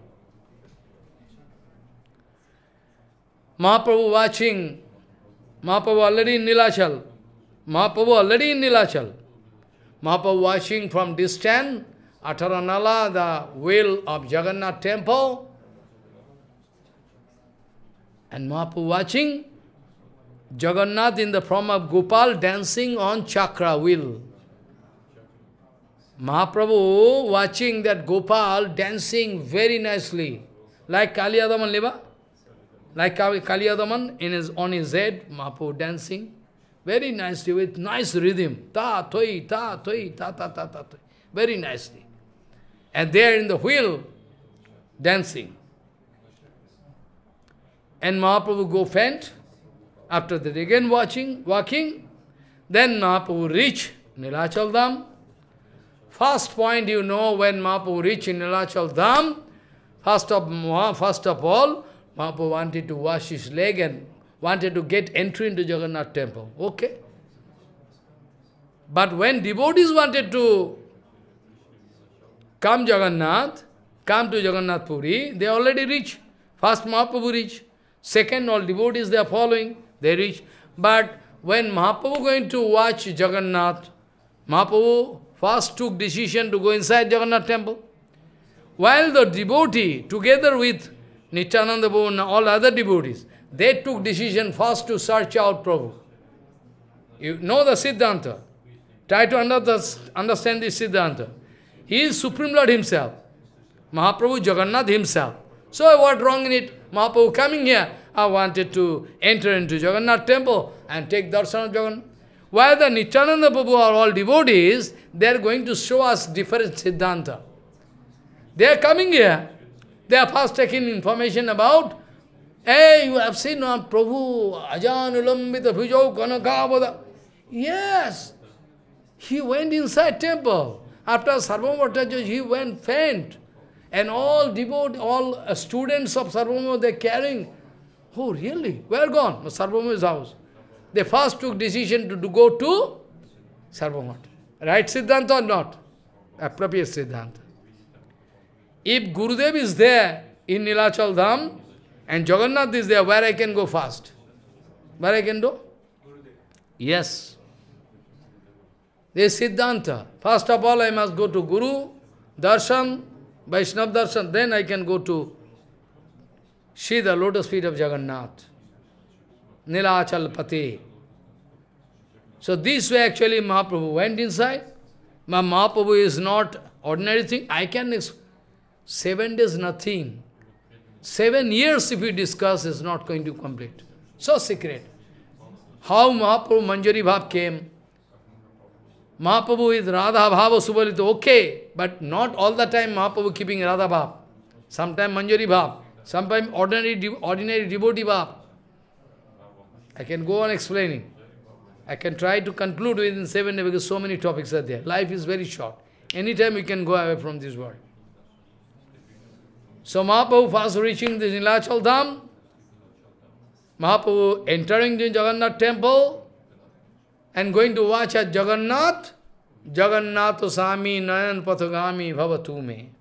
A: Mahaprabhu watching, Mahaprabhu already in Nilachal. Mahaprabhu watching from distance, Atharanala, the wheel of Jagannath temple. And Mahaprabhu watching Jagannath in the form of Gopal dancing on chakra wheel. Mahaprabhu watching that Gopal dancing very nicely, like Kaliyadaman Leva. Like Kaliyadaman on his head, Mahaprabhu dancing very nicely with nice rhythm. Ta, toi, ta, toi, ta, ta, ta, ta, toi. Very nicely. And there in the wheel, dancing. And Mahaprabhu go faint. After that again walking. Then Mahaprabhu reach Nilachal Dham. First point, you know, when Mahaprabhu reach in Nilachal Dham, first of all, Mahaprabhu wanted to wash his leg and wanted to get entry into Jagannath temple. Okay. But when devotees wanted to come to Jagannath Puri, they already reach. First Mahaprabhu reach. Second, all devotees they are following, they reach. But when Mahaprabhu going to watch Jagannath, Mahaprabhu first took decision to go inside Jagannath temple. While the devotee, together with Nityananda Prabhu and all other devotees, they took decision first to search out Prabhu. You know the Siddhanta. Try to understand this Siddhanta. He is Supreme Lord himself. Mahaprabhu Jagannath himself. So what wrong in it? Mahaprabhu coming here, I wanted to enter into Jagannath temple and take darshan of Jagannath. While the Nityananda Prabhu are all devotees, they are going to show us different Siddhanta. They are coming here. They are first taking information about, hey, you have seen Prabhu, Ajanulambita Bhujau Kanakavada. Yes, he went inside temple. After Sarvabhauma Bhattacharya, he went faint. And all devotees, all students of Sarvabhauma, they are carrying. Oh, really? Where gone? Sarvabhauma's house. They first took decision to go to Sarvabhauma. Right Siddhanta or not? Appropriate Siddhanta. If Gurudev is there, in Nilachal Dham, and Jagannath is there, where I can go fast? Where I can go? Yes. This Siddhanta. First of all, I must go to Guru, Darshan, Vaishnava Darshan, then I can go to see the lotus feet of Jagannath. Nilachal Pati. So this way actually Mahaprabhu went inside. Mahaprabhu is not ordinary thing. I can 7 days nothing. 7 years if we discuss is not going to complete. So secret. How Mahaprabhu Manjari Bhav came. Mahaprabhu with Radha Bhava Subalita, okay, but not all the time Mahaprabhu keeping Radha Bhav. Sometimes Manjari Bhav, sometimes ordinary devotee Bhav. I can go on explaining. I can try to conclude within 7 days because so many topics are there. Life is very short. Anytime we can go away from this world. So Mahaprabhu first reaching the Nilachal Dham, Mahaprabhu entering the Jagannath temple and going to watch at Jagannath, Jagannath Sami Nayan Pathagami Bhavatu Me.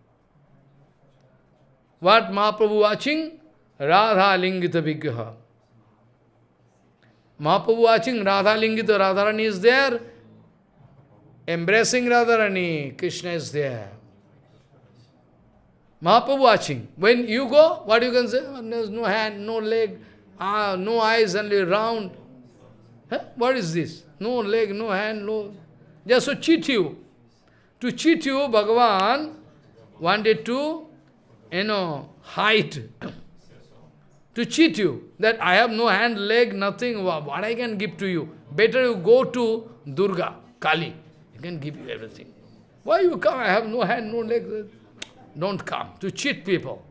A: What Mahaprabhu watching? Radha Lingita Vigraha. Mahaprabhu watching Radha Lingita, Radharani is there, embracing Radharani, Krishna is there. Mahaprabhu watching. When you go, what you can say? There's no hand, no leg, no eyes, only round. Huh? What is this? No leg, no hand, no... Just to cheat you. To cheat you, Bhagavan wanted to, hide. To cheat you, that I have no hand, leg, nothing, what I can give to you? Better you go to Durga, Kali. I can give you everything. Why you come? I have no hand, no leg. Don't come. To cheat people.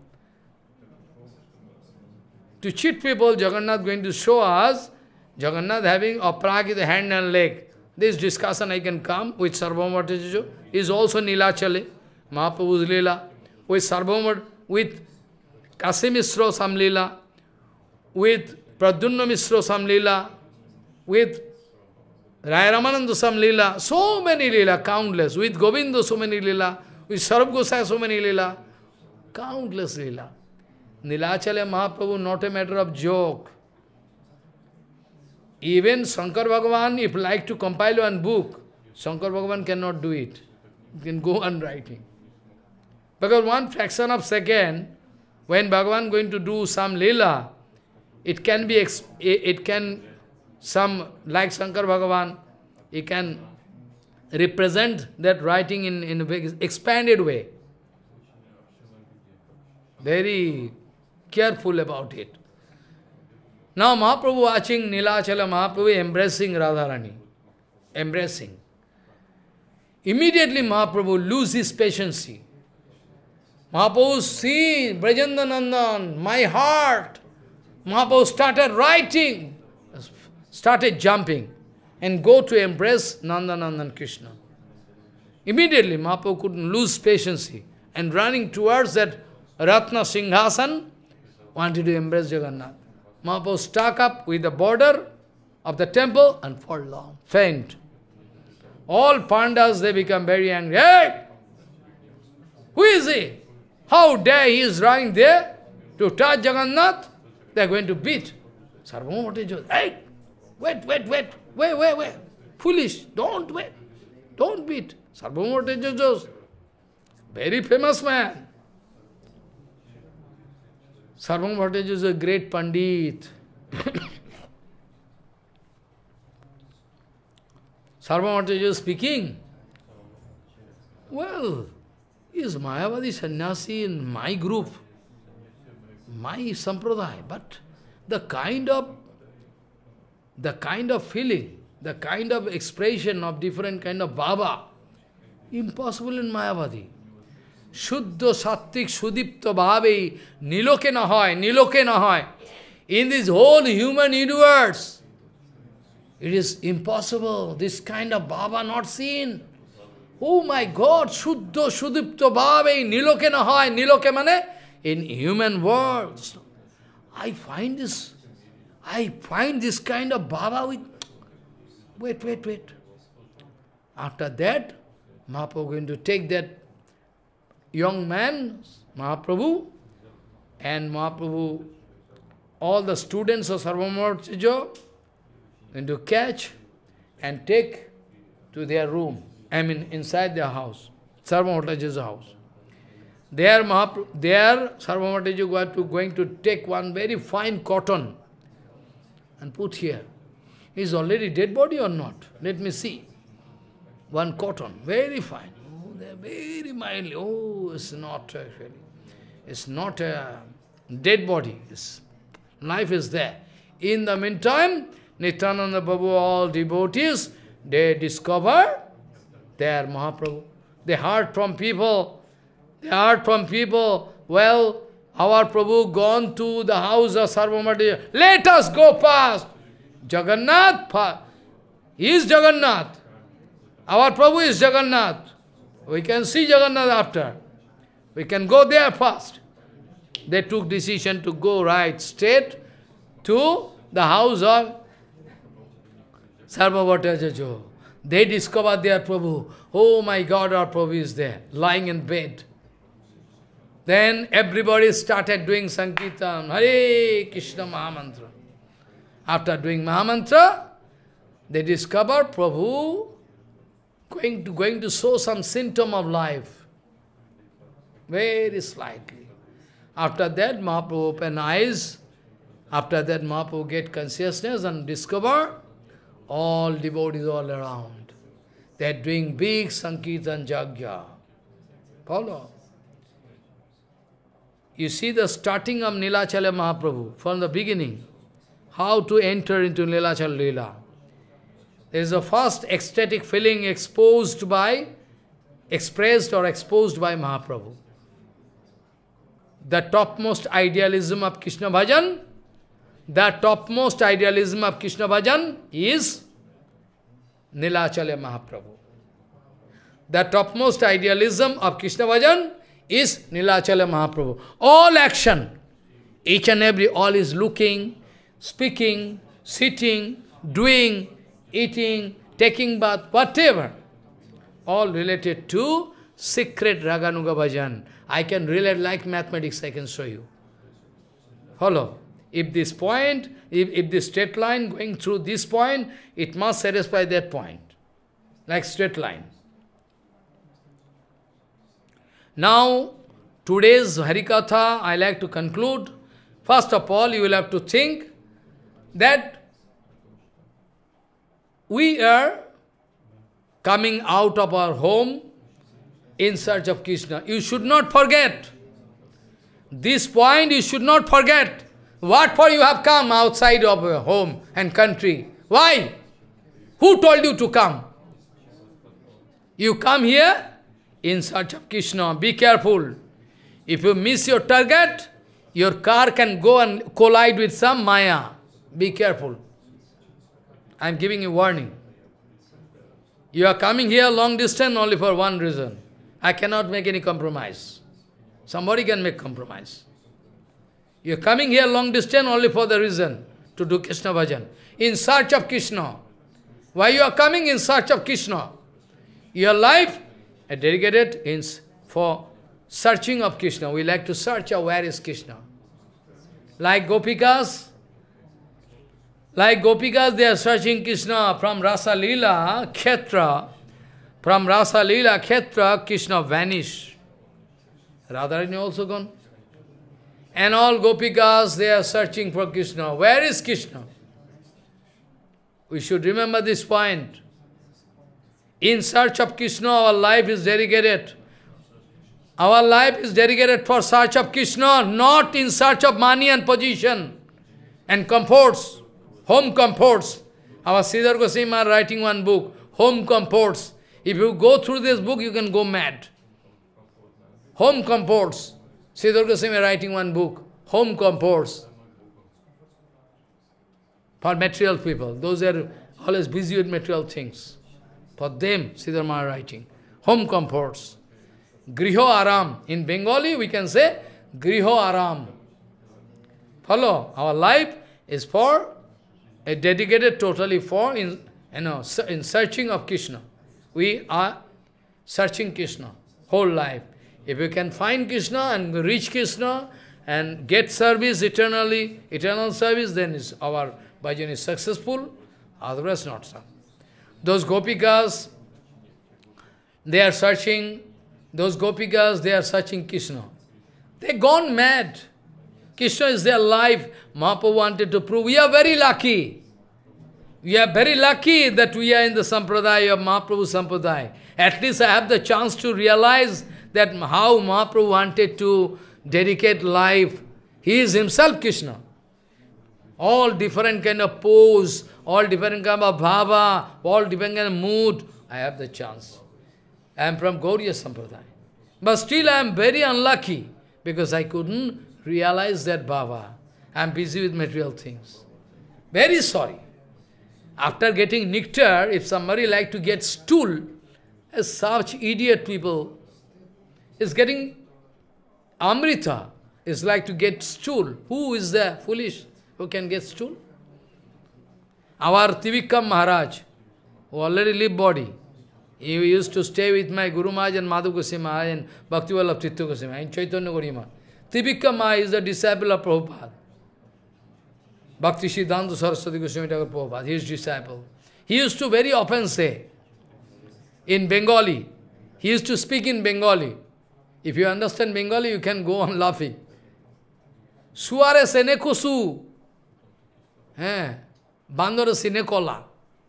A: To cheat people, Jagannath going to show us, Jagannath having Aprakita hand and leg. This discussion I can come with Sarvabhauma Bhattacharya, is also Nilachale, Mahaprabhu's Leela, with Sarvabhauma, with Kasi Misra Samlila, with Pradyumna Misra Samlila, with Raya Ramananda Samlila, so many Leela, countless, with Govinda so many Leela, with Sarab Gosai so many Leela, countless Leela. Nilachale Mahaprabhu, not a matter of joke. Even Shankar Bhagavan, if like to compile one book, Shankar Bhagavan cannot do it. He can go on writing. Because one fraction of second, when Bhagavan going to do some Leela, it can be, like Shankar Bhagavan, he can represent that writing in a very expanded way. Very careful about it. Now Mahaprabhu watching Nilachala, Mahaprabhu embracing Radharani. Embracing. Immediately Mahaprabhu loses his patience. Mahaprabhu see Brajandanandan, my heart. Mahaprabhu started writing, started jumping, and go to embrace Nandanandan Krishna. Immediately Mahaprabhu couldn't lose patience, and running towards that Ratna Singhasan, wanted to embrace Jagannath. Mahaprabhu stuck up with the border of the temple and fall down, faint. All Pandas, they become very angry. Hey! Who is he? How dare he is running there to touch Jagannath? They are going to beat. Sarvabhauma Bhattacharya, hey! Wait. Foolish, don't wait. Don't beat. Sarvabhauma Bhattacharya, very famous man. Sarvabhauma Bhattacharya is a great Pandit. Sarvabhauma Bhattacharya speaking. Well, he is Mayavadi sannyasi in my group, my sampradaya, but the kind of feeling, the kind of expression of different kind of bhava, impossible in Mayavadi. Shuddha Sattik Sudipta Bhave Niloke na hoy. In this whole human universe, it is impossible. This kind of bhava not seen. Oh my God, Shuddha Sudipta Bhave Niloke na hoy. Niloke mane? In human worlds. I find this kind of bhava with... Wait. After that, Mahaprabhu going to take that young man, Mahaprabhu, And Mahaprabhu, all the students of Sarvabhauma going to catch and take to their room, inside their house, Sarvabhauma house. There Sarvabhauma going to take one very fine cotton and put here. Is already dead body or not? Let me see. One cotton, very fine. Oh, they are very mildly. Oh, it's not actually. It's not a dead body. Life is there. In the meantime, Nityananda Prabhu, all devotees, they discover their Mahaprabhu. They heard from people. Well, our Prabhu gone to the house of Sarvabhauma. Let us go past. Jagannath, he is Jagannath. Our Prabhu is Jagannath. We can see Jagannath after. We can go there first. They took decision to go right straight to the house of Sarvabhauma. They discovered their Prabhu. Oh my God, our Prabhu is there, lying in bed. Then everybody started doing Sankirtan, Hare Krishna Mahamantra. After doing Mahamantra, they discovered Prabhu going to show some symptom of life. Very slightly. After that, Mahaprabhu open eyes. After that, Mahaprabhu get consciousness and discover all devotees all around. They are doing big Sankirtan Jagya. Follow? You see the starting of Nilachala Mahaprabhu from the beginning. How to enter into Nilachala Leela. There is a first ecstatic feeling expressed or exposed by Mahaprabhu. The topmost idealism of Krishna Bhajan, is Nilachala Mahaprabhu. The topmost idealism of Krishna Bhajan is Nilachala Mahaprabhu. All action, each and every, all is looking, speaking, sitting, doing, eating, taking bath, whatever, all related to secret Raganuga Bhajan. I can relate like mathematics, I can show you. Follow? If this point, if this straight line going through this point, it must satisfy that point, like straight line. Now, today's Harikatha, I like to conclude. First of all, you will have to think that we are coming out of our home in search of Krishna. You should not forget. This point you should not forget. What for you have come outside of your home and country? Why? Who told you to come? You come here in search of Krishna. Be careful. If you miss your target, your car can go and collide with some Maya. Be careful. I am giving you warning. You are coming here long distance only for one reason. I cannot make any compromise. Somebody can make compromise. You are coming here long distance only for the reason to do Krishna Bhajan. In search of Krishna. Why you are coming in search of Krishna? Your life is dedicated for searching of Krishna. We like to search where is Krishna. Like Gopikas, they are searching Krishna from Rasa Leela, Kshetra. From Rasa Leela, Kshetra, Krishna vanished. Radharani also gone. And all Gopikas, they are searching for Krishna. Where is Krishna? We should remember this point. In search of Krishna, our life is dedicated. Our life is dedicated for search of Krishna, not in search of money and position and comforts, home comforts. Our Sridhar Goswami are writing one book, Home Comforts. If you go through this book, you can go mad. Home comforts. Sridhar Goswami is writing one book, Home Comforts. For material people, those are always busy with material things. For them, Sridhar Maharaj writing, Home Comforts. Griho Aram. In Bengali, we can say, Griho Aram. Follow? Our life is dedicated totally for in searching of Krishna. We are searching Krishna whole life. If you can find Krishna and reach Krishna and get service eternally, eternal service, then our bhajan is successful, otherwise not so. Those gopikas, they are searching, they are searching Krishna. They gone mad. Krishna is their life. Mahaprabhu wanted to prove, we are very lucky. We are very lucky that we are in the Sampradaya of Mahaprabhu Sampradaya. At least I have the chance to realize that how Mahaprabhu wanted to dedicate life. He is himself Krishna. All different kind of pose, all different kind of bhava, all different kind of mood. I have the chance. I am from Gauriya Sampradaya. But still I am very unlucky because I couldn't realize that bhava. I am busy with material things. Very sorry. After getting nectar, if somebody like to get stool, as such idiot people is getting amrita, is like to get stool. Who is there foolish who can get stool? Our Trivikram Maharaj, who already lived body, he used to stay with my Guru Maharaj and Madhu Goswami Maharaj and Bhakti Vallabh Tirtha Goswami and Chaitanya Gauriya. Trivikram Maharaj is the disciple of Prabhupada. Bhakti Siddhanta Saraswati Goswami Thakur Prabhupada, his disciple. He used to very often say, in Bengali, he used to speak in Bengali. If you understand Bengali, you can go on laughing. Suare senekosu. Bandora sinekola.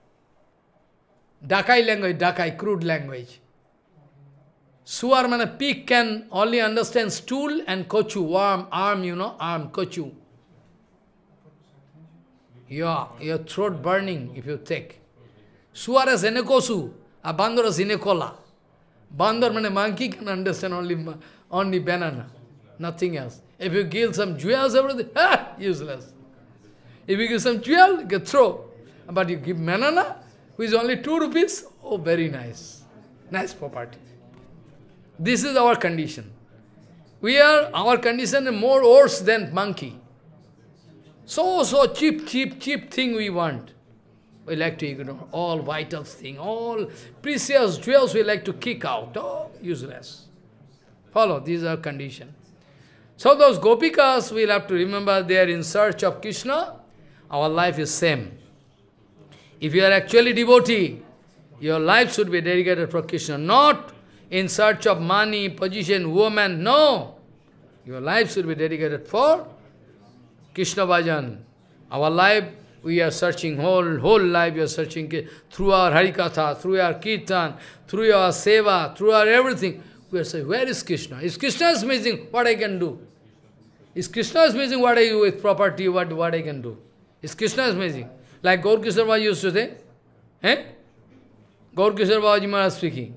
A: Dakai language, Dakai, crude language. Suar means pig can only understand stool and kochu, arm, you know, arm, kochu. Your throat burning if you take. Suara senekosu, a bandora sinekola. Bandor means monkey can understand only banana, nothing else. If you give some jewels, everything, useless. If you give some jewel, you can throw. But you give banana, which is only 2 rupees, oh, very nice. Nice property. This is our condition. Our condition is more worse than monkey. So cheap thing we want. We like to ignore all vital things, all precious jewels we like to kick out. Oh, useless. Follow, these are conditions. So those gopikas, we'll have to remember they are in search of Krishna. Our life is same. If you are actually devotee, your life should be dedicated for Krishna, not in search of money, position, woman, no. Your life should be dedicated for Krishna bhajan. Our life, we are searching, whole life we are searching through our Harikatha, through our Kirtan, through our Seva, through our everything. We are saying, where is Krishna? If Krishna is missing, what I can do? If Krishna is missing, what I do with property, what I can do? If Krishna is missing. Like Gaur Kishore Babaji used to say, Gaur Kishore Babaji Maharaj speaking.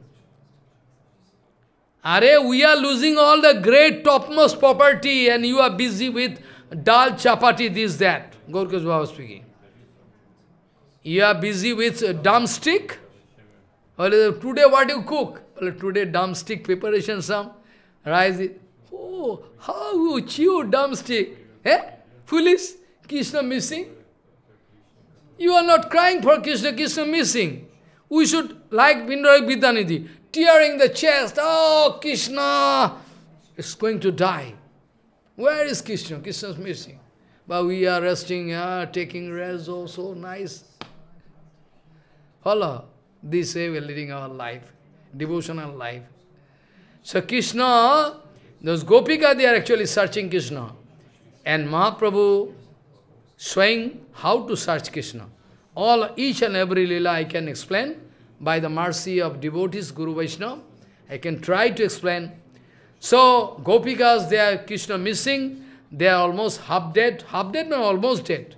A: Are, we are losing all the great topmost property and you are busy with dal, chapati, this, that. Gaur Kishore Baba speaking. You are busy with drumstick? Today what you cook? Today drumstick preparation some. Rice it. Oh, how you chew drumstick? Foolish? Krishna missing? You are not crying for Krishna, Krishna missing. We should, like Bindarak Vidyanidhi, tearing the chest. Oh, Krishna is going to die. Where is Krishna? Krishna is missing. But we are resting, taking rest, oh, so nice. Follow. This way we are leading our life, devotional life. So Krishna, those Gopika, they are actually searching Krishna. And Mahaprabhu showing how to search Krishna. Each and every lila I can explain by the mercy of devotees, Guru Vaishnava. I can try to explain. So, Gopikas, they are Krishna missing. They are almost half dead no, almost dead.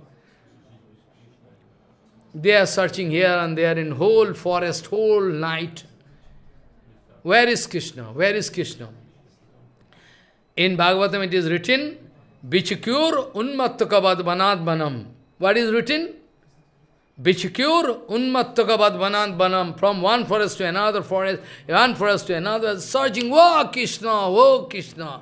A: They are searching here and there in whole forest, whole night. Where is Krishna? Where is Krishna? In Bhagavatam it is written, Bichukur unmattakavad vanad vanam. What is written? Bichukur unmattakavad vanad vanam. From one forest to another forest, one forest to another, searching, oh Krishna, oh Krishna.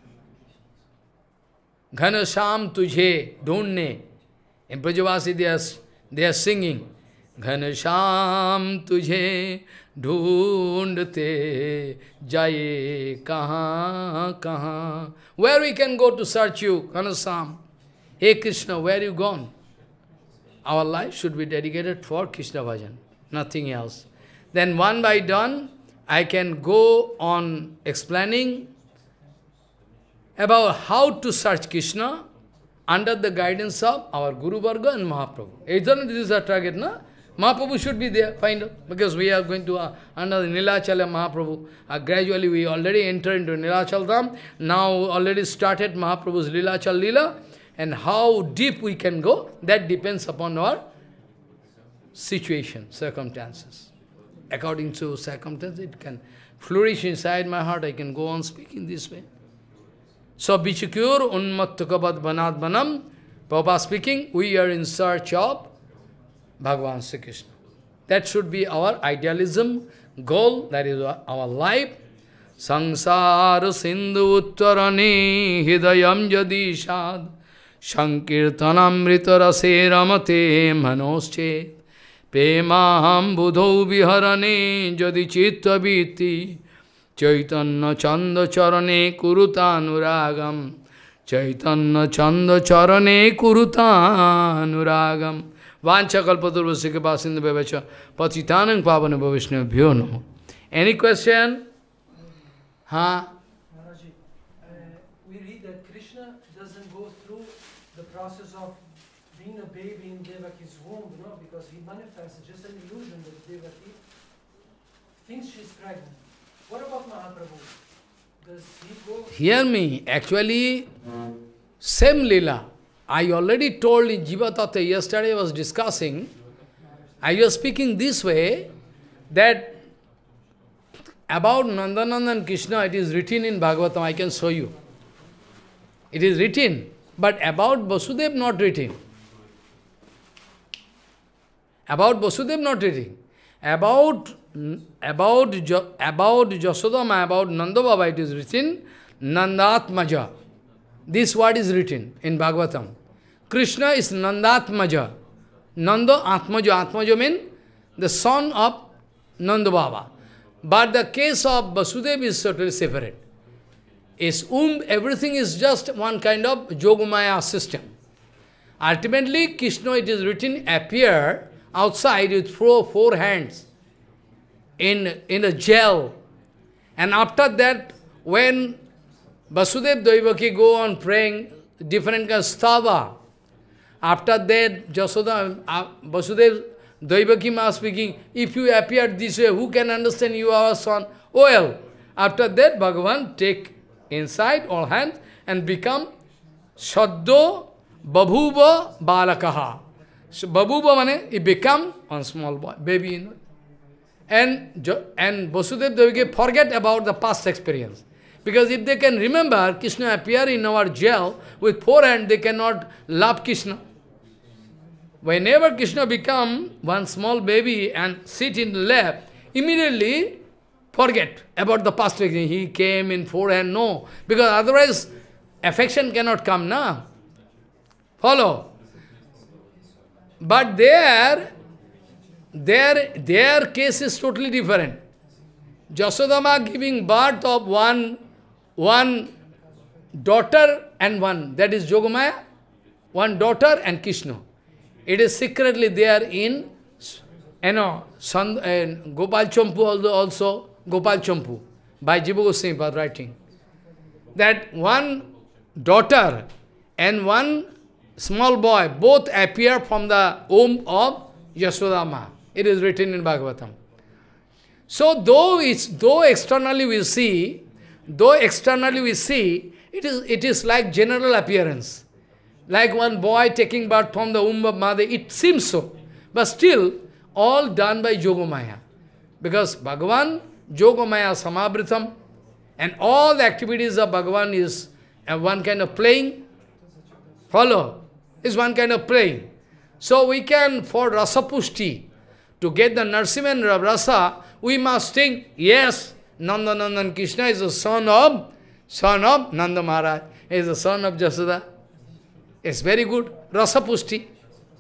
A: Ghanasham tujhe dhunne. In Brajavasi they are singing. Ghanasham tujhe Dhoondte jaye kahan kahan. Where we can go to search you, Kanasam? Hey Krishna, where you gone? Our life should be dedicated for Krishna bhajan, nothing else. Then one by done, I can go on explaining about how to search Krishna under the guidance of our Guru Varga and Mahaprabhu. Isn't this our target, no? Mahaprabhu should be there, find out, because we are going to under the Nilachala Mahaprabhu. Gradually we already enter into Nilachal Dham. Now already started Mahaprabhu's Nilachal Lila, and how deep we can go, that depends upon our situation, circumstances. According to circumstances, it can flourish inside my heart, I can go on speaking this way. So, Bichukur Unmattukabad Banat Banam, Prabhupada speaking, we are in search of Bhagavan Sri Krishna. That should be our idealism, goal, that is our life. Sangsara Sindhu Uttarani Hidayam Jadishad Sankirtanamrita Rase Ramate Manosche Pemaham Budho Viharane Jadi Chitta Biti Chaitanya Chanda Charane Kurutanuragam Chaitanya Chanda Charane Kurutanuragam Vancha Kalpaturvasya Kripasinda Bevacha Patitanang Pavana Bhavishna Bhyo Namo. Any question? Huh?
B: Maharaji, we read that Krishna doesn't go through the process of being a baby in Devaki's womb, because he manifests just an illusion that Devaki thinks she's pregnant. What about Mahaprabhu? Does he go...
A: Hear me, actually, same lila. I already told in Jiva Tattva, yesterday I was discussing, I was speaking this way, that about Nandananda and Krishna, it is written in Bhagavatam, I can show you. It is written, but about Vasudev not written. About Vasudev not written. About Jasodama, about Nanda Baba, it is written, Nandatmaja. This word is written in Bhagavatam. Krishna is Nandatmaja. Nanda Atmaja. Atmaja means the son of Nanda Baba. But the case of Vasudeva is totally separate. His womb, everything is just one kind of Yogamaya system. Ultimately, Krishna, it is written, appear outside with four hands in a gel. And after that, when Vasudeva Devaki go on praying different kind of stava, after that, Vasudeva Devaki ma speaking, if you appear this way, who can understand you are our son? Well, after that, Bhagavan take inside all hands and become Shaddo Babhuva Balakaha. So Babhuva mane, he become one small boy, baby. And Vasudeva Devaki forget about the past experience. Because if they can remember, Krishna appear in our jail with four hands, they cannot love Krishna. Whenever Krishna become one small baby and sit in the lap, immediately forget about the past experience. He came in four hands, no. Because otherwise, affection cannot come, na? Follow? But their case is totally different. Jasodama giving birth of one daughter and one, that is Yogamaya, one daughter and Krishna. It is secretly there in, Gopal Champu also, Gopal Champu, by Jiva Goswami writing. That one daughter and one small boy, both appear from the womb of Yasodama. It is written in Bhagavatam. So though externally we see, it is like general appearance. Like one boy taking birth from the womb of mother, it seems so. But still, all done by Yogamaya. Because Bhagavan, Yogamaya Samabritam, and all the activities of Bhagavan is one kind of playing. Follow? Is one kind of playing. So we can, for Rasa Pushti, to get the Narsimha Rasa, we must think, yes, Nandanandan Krishna is the son of Nanda Maharaj. He is the son of Jasoda. It's very good. Rasa Pushti.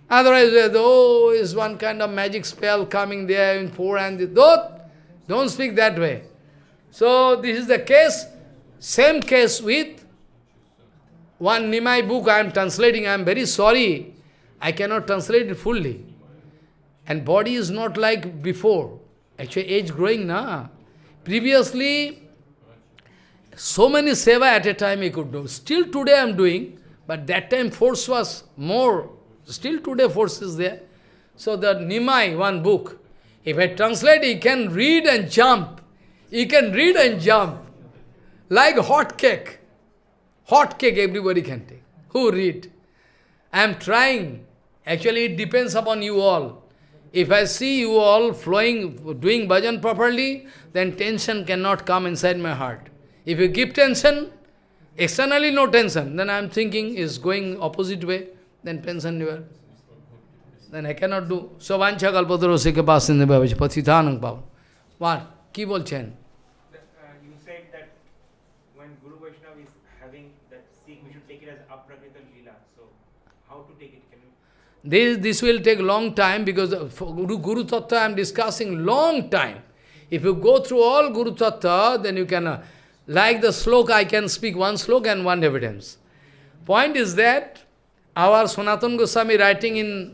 A: Otherwise, oh, is one kind of magic spell coming there in forehand. Don't speak that way. So this is the case, same case with one Nimai book I am translating. I am very sorry, I cannot translate it fully. And body is not like before. Actually, age growing, na. Previously, so many seva at a time I could do. Still today I am doing, but that time force was more. Still today force is there. So the Nimai, one book, if I translate, he can read and jump. He can read and jump. Like hot cake. Hot cake everybody can take. Who read? I am trying. Actually, it depends upon you all. If I see you all flowing, doing bhajan properly, then tension cannot come inside my heart. If you give tension, externally no tension, then I am thinking is going opposite way, then tension never. Then I cannot do. So vancha kalpataro se ke paas in the bhavach patithanang pavan. What? Ki bolchen?
C: You said that when Guru Vaishnava is having that seek, we should take it as aprakrita lila. So how to take it? Can you?
A: This will take long time because for Guru Tattva I am discussing long time. If you go through all Guru Tattva, then you can, like the sloka, I can speak one sloka and one evidence. Point is that our Sanatana Goswami writing in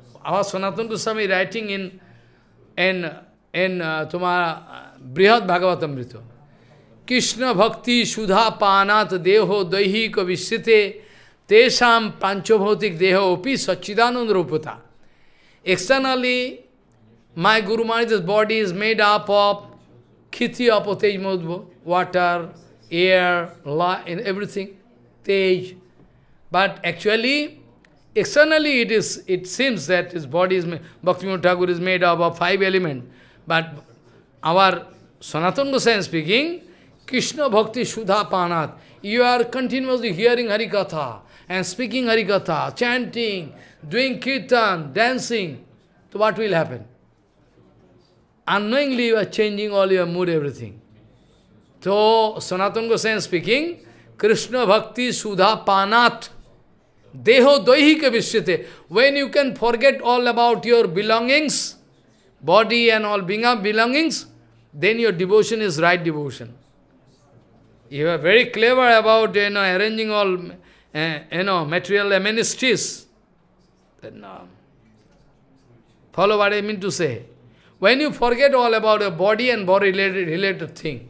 A: तुम्हारा बृहद भागवतमृत कृष्ण भक्ति सुधा पानात देहो दैहिक विश्रिते तेषाम पांचभौतिक देहोपि सच्चिदानंद रूपता. Externally, my Guru Maharaj's body is made up of khiti apo tej modbo, water, air, and everything, tej. But actually, externally it seems that his body is made, Bhaktivinoda Thakur is made up of 5 elements. But our Sanatana Goswami speaking, Krishna Bhakti Sudha Panat, you are continuously hearing Harikatha and speaking Harikatha, chanting, doing kirtan, dancing. So what will happen? Unknowingly you are changing all your mood, everything. So Sanatana Goswami speaking, Krishna Bhakti Sudha Panat, Deho Doihika Vishyate. When you can forget all about your belongings, body and all belongings, then your devotion is right devotion. You are very clever about arranging all material amenities. Then, follow what I mean to say. When you forget all about a body and body related thing,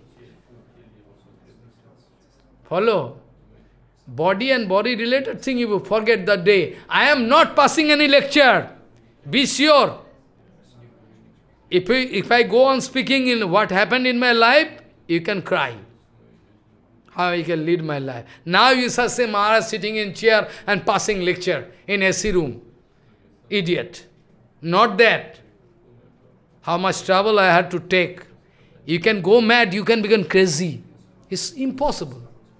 A: follow. Body and body related thing, you will forget that day. I am not passing any lecture. Be sure. If I go on speaking in what happened in my life, you can cry. How I can lead my life. Now you shall say Maharaj sitting in chair and passing lecture in AC room. Idiot. Not that. How much trouble I had to take. You can go mad, you can become crazy. It's impossible.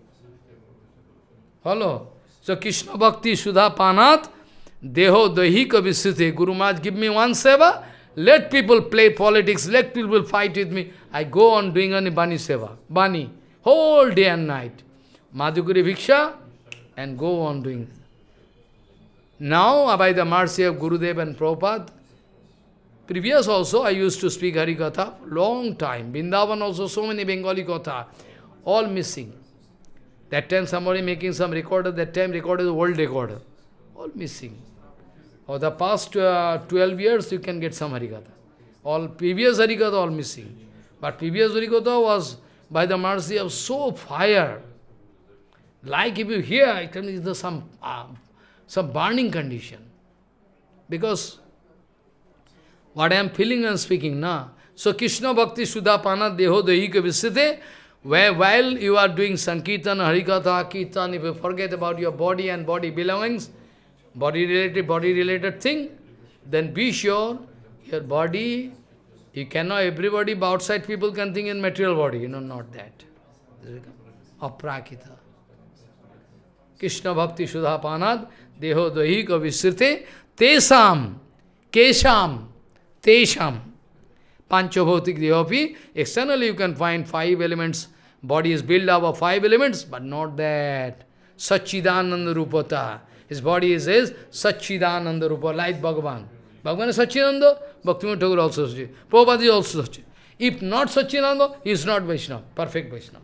A: Follow? So Krishna Bhakti Sudha Panat, Deho Daihika Vishyate. Guru Maharaj, give me one seva, let people play politics, let people fight with me. I go on doing only Bani seva. Bani. Whole day and night. Madhukuri Bhiksha, and go on doing. Now, by the mercy of Gurudev and Prabhupada, previous also I used to speak Harikatha, long time. Vrindavan also, so many Bengali Katha, all missing. That time somebody making some recorder, that time recorder is world recorder. All missing. For the past 12 years you can get some Harikatha. All previous Harikatha all missing. But previous Harikatha was by the mercy of so fire. Like if you hear, it is some burning condition. Because what I am feeling and speaking now. So Krishna Bhakti Sudha Pana Deho Daihika Vishyate. Where while you are doing Sankirtan, Harikatha, Kirtan, if you forget about your body and body belongings, body related thing, then be sure your body, you cannot, everybody outside people can think in material body, not that. Aprakita. Krishna Bhakti Sudha Panad, Deho Daihika Vishyate, Tesam, Kesham, Tesham, Panchabhautik Dehopi. Externally you can find 5 elements. Body is built up of 5 elements, but not that. Satchidananda Rupata. His body is Satchidananda Rupa, like Bhagavan. Bhagavan is Satchidananda, Bhaktivinoda Thakur also Satchidananda. Prabhupada is also Satchidananda. If not Satchidananda, he is not Vaishnava, perfect Vaishnava.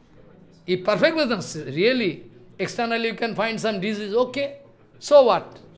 A: If perfect Vaishnava, really, externally you can find some disease, okay, so what?